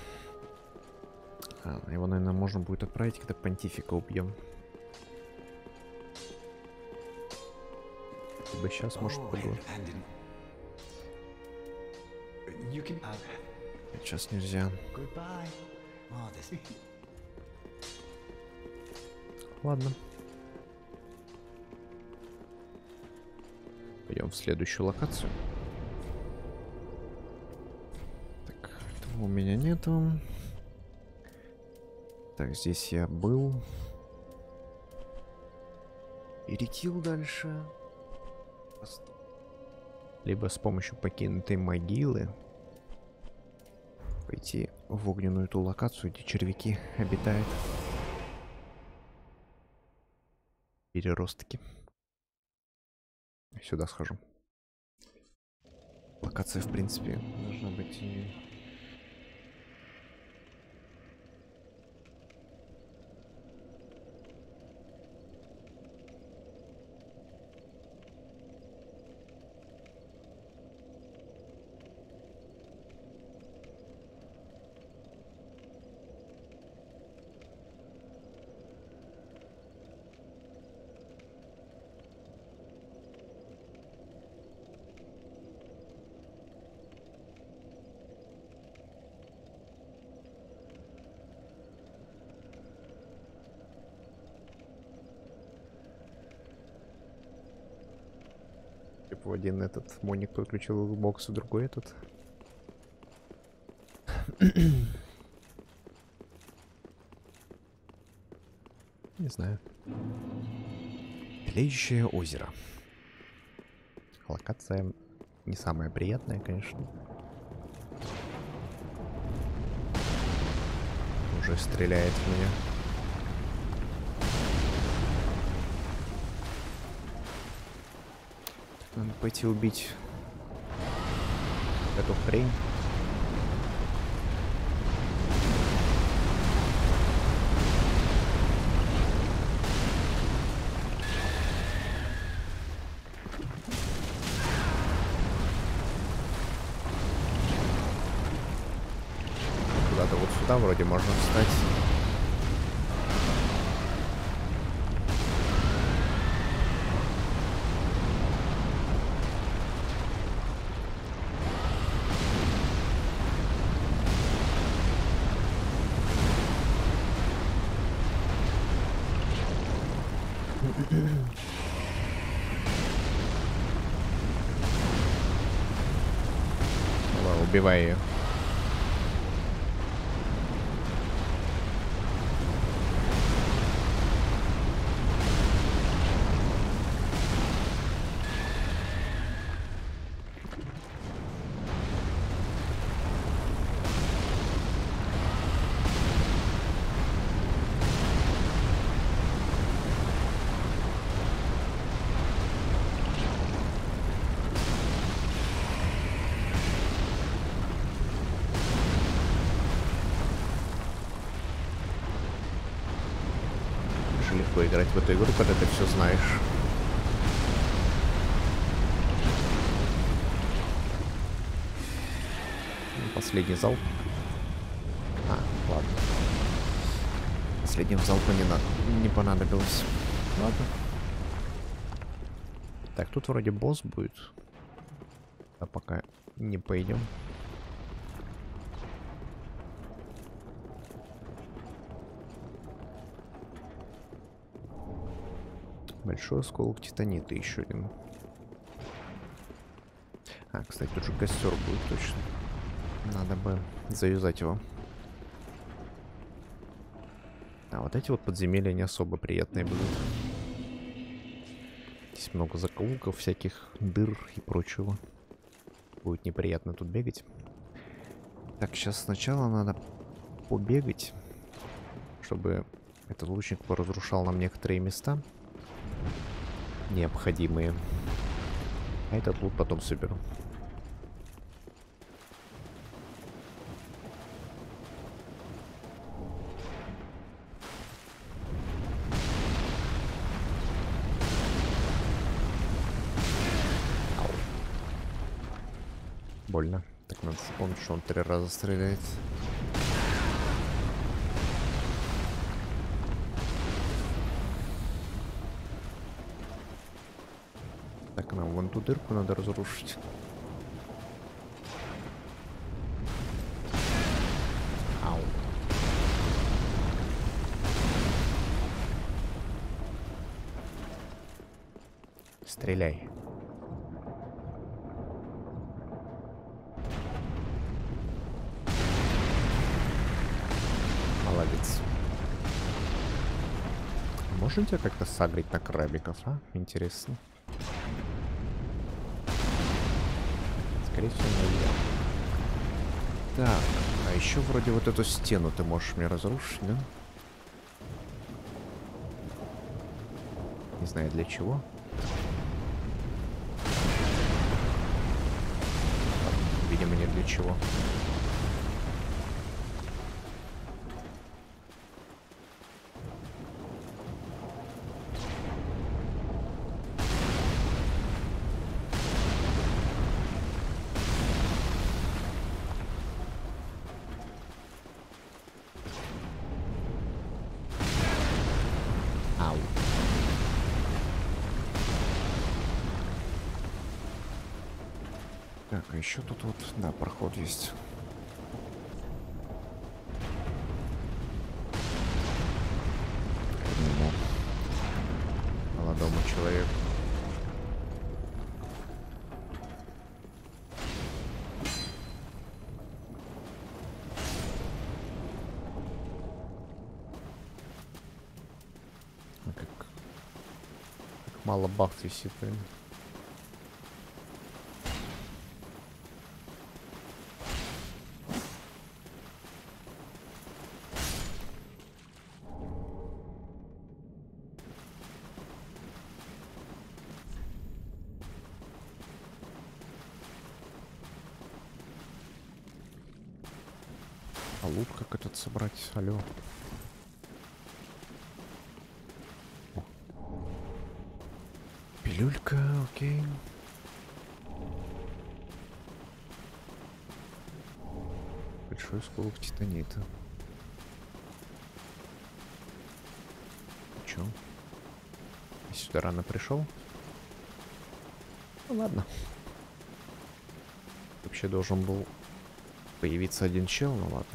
Его, наверное, можно будет отправить, когда понтифика убьем. Либо сейчас, может, поговорим. Сейчас нельзя. Ладно. Пойдем в следующую локацию. Так, этого у меня нету. Так, здесь я был. Перекил дальше. Либо с помощью покинутой могилы пойти в огненную ту локацию, где червяки обитают. Переростки. Сюда схожу. Локация, в принципе, должна быть и... В один этот моник подключил бокс, в другой этот. Не знаю. Тлеющее озеро. Локация не самая приятная, конечно. Уже стреляет в меня. Надо пойти убить эту хрень. Куда-то вот сюда вроде можно встать. Ладно, убивай ее. Легко играть в эту игру, когда ты все знаешь. Последний залп. А, ладно. Последнего залпа не понадобилось. Ладно. Так, тут вроде босс будет. А пока не пойдем. Большой осколок титанита, еще один. А, кстати, тут же костер будет точно. Надо бы завязать его. А вот эти вот подземелья не особо приятные будут. Здесь много закоулков, всяких дыр и прочего. Будет неприятно тут бегать. Так, сейчас сначала надо побегать, чтобы этот лучник поразрушал нам некоторые места необходимые. А этот лут потом соберу. Ау. Больно. Так, надо вспомнить, что он 3 раза стреляет. Так, нам вон ту дырку надо разрушить. Ау. Стреляй. Молодец. Можете как-то сагрить на крабиков, а? Интересно. Скорее всего, нельзя. Так, а еще вроде вот эту стену ты можешь мне разрушить, да? Не знаю для чего. Видимо, не для чего. Ау. Так, а еще тут вот, да, проход есть. Одному молодому человеку. А как мало бахт висит, блин. А лут как этот собрать? Алло. О. Пилюлька, окей. Большой осколок титанита. Чё? Я сюда рано пришел? Ну ладно. Вообще должен был появиться один чел, ну ладно.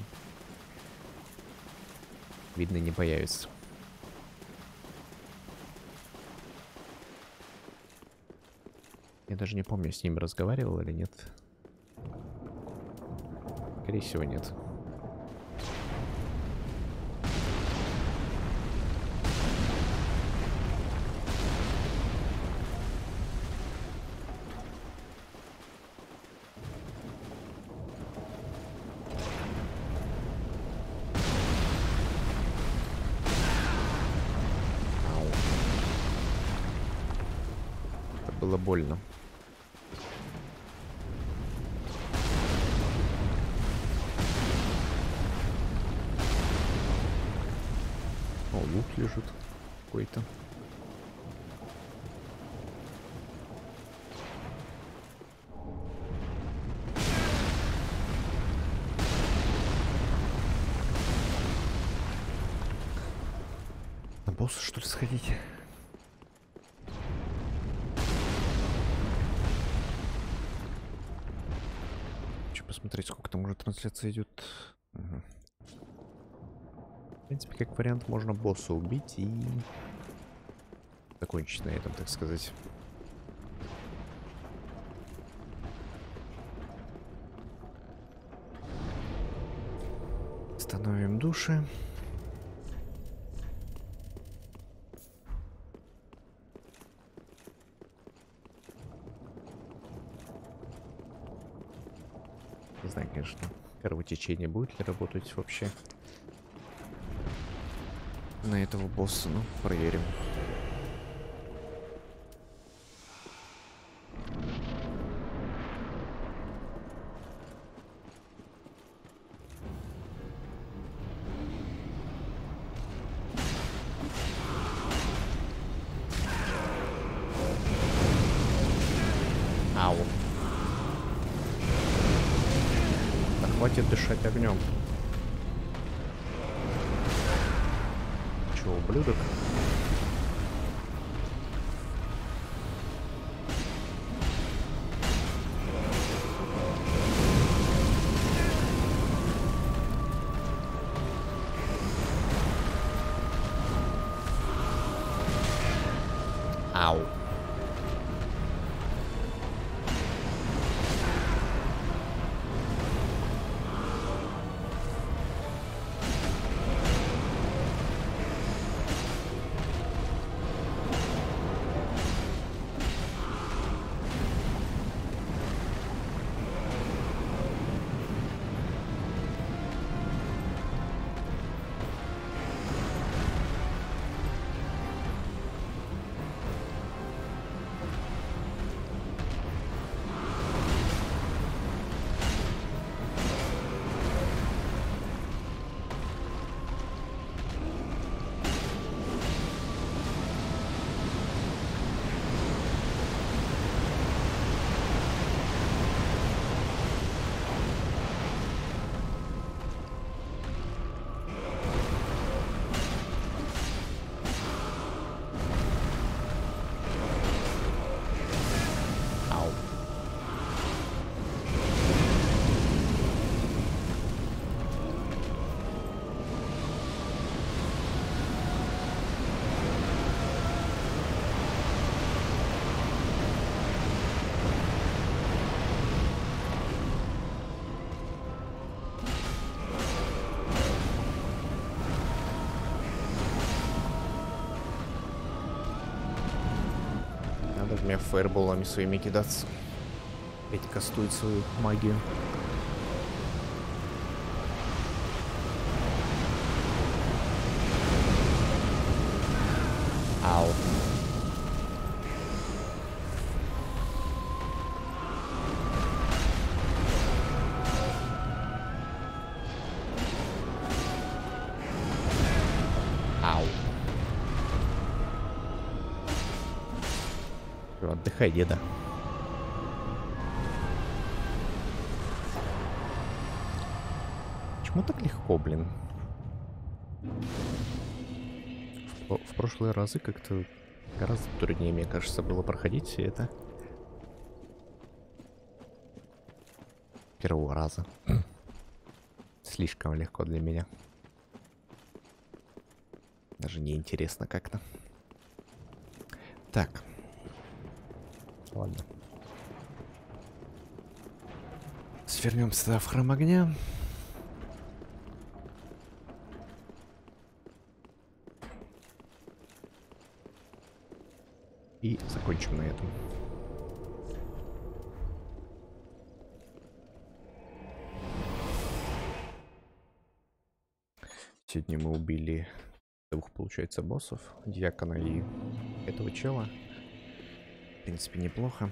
Видно, не появится. Я даже не помню, с ним разговаривал или нет. Скорее всего, нет. Ау. Это было больно. О, лут лежит какой-то. На босса, что ли, сходить? Хочу посмотреть, сколько там уже трансляция идет. Угу. В принципе, как вариант, можно босса убить и закончить на этом, так сказать. Становим души. Не знаю, конечно, кровотечение будет ли работать вообще на этого босса, ну, проверим. Ау. Да хватит дышать огнем. Чё, ублюдок? Ау. Ау. Надо в меня фаерболами своими кидаться. Ведь кастует свою магию. Ау. Ау. Всё, отдыхай, деда. Почему так легко, блин? В прошлые разы как-то гораздо труднее, мне кажется, было проходить все это. Первого раза. Слишком легко для меня. Даже неинтересно как-то. Так. Ладно. Давайте вернемся тогда в храм огня. И закончим на этом. Сегодня мы убили 2, получается, боссов. Дьякона и этого чела. В принципе, неплохо.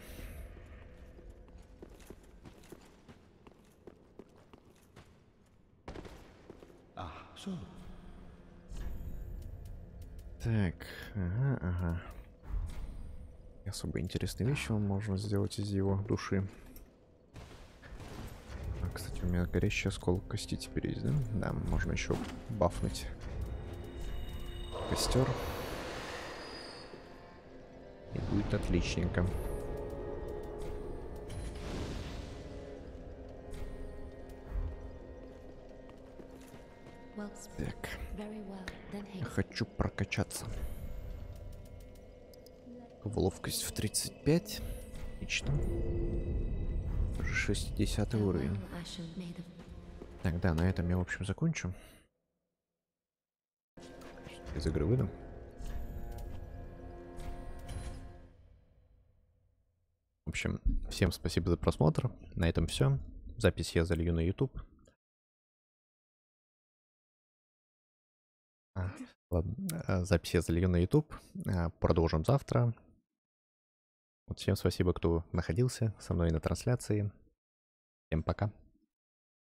Так, ага. Особо интересные вещи можно сделать из его души. А, кстати, у меня горящий осколок кости теперь есть, да? Да, можно еще бафнуть костер. И будет отличненько. Так. Я хочу прокачаться. В ловкость в 35. Отлично. Уже 60 уровень. Так, да, на этом я, в общем, закончу. Из игры выйду. В общем, всем спасибо за просмотр. На этом все. Запись я залью на YouTube. Ладно, запись я залью на YouTube. Продолжим завтра. Вот всем спасибо, кто находился со мной на трансляции. Всем пока.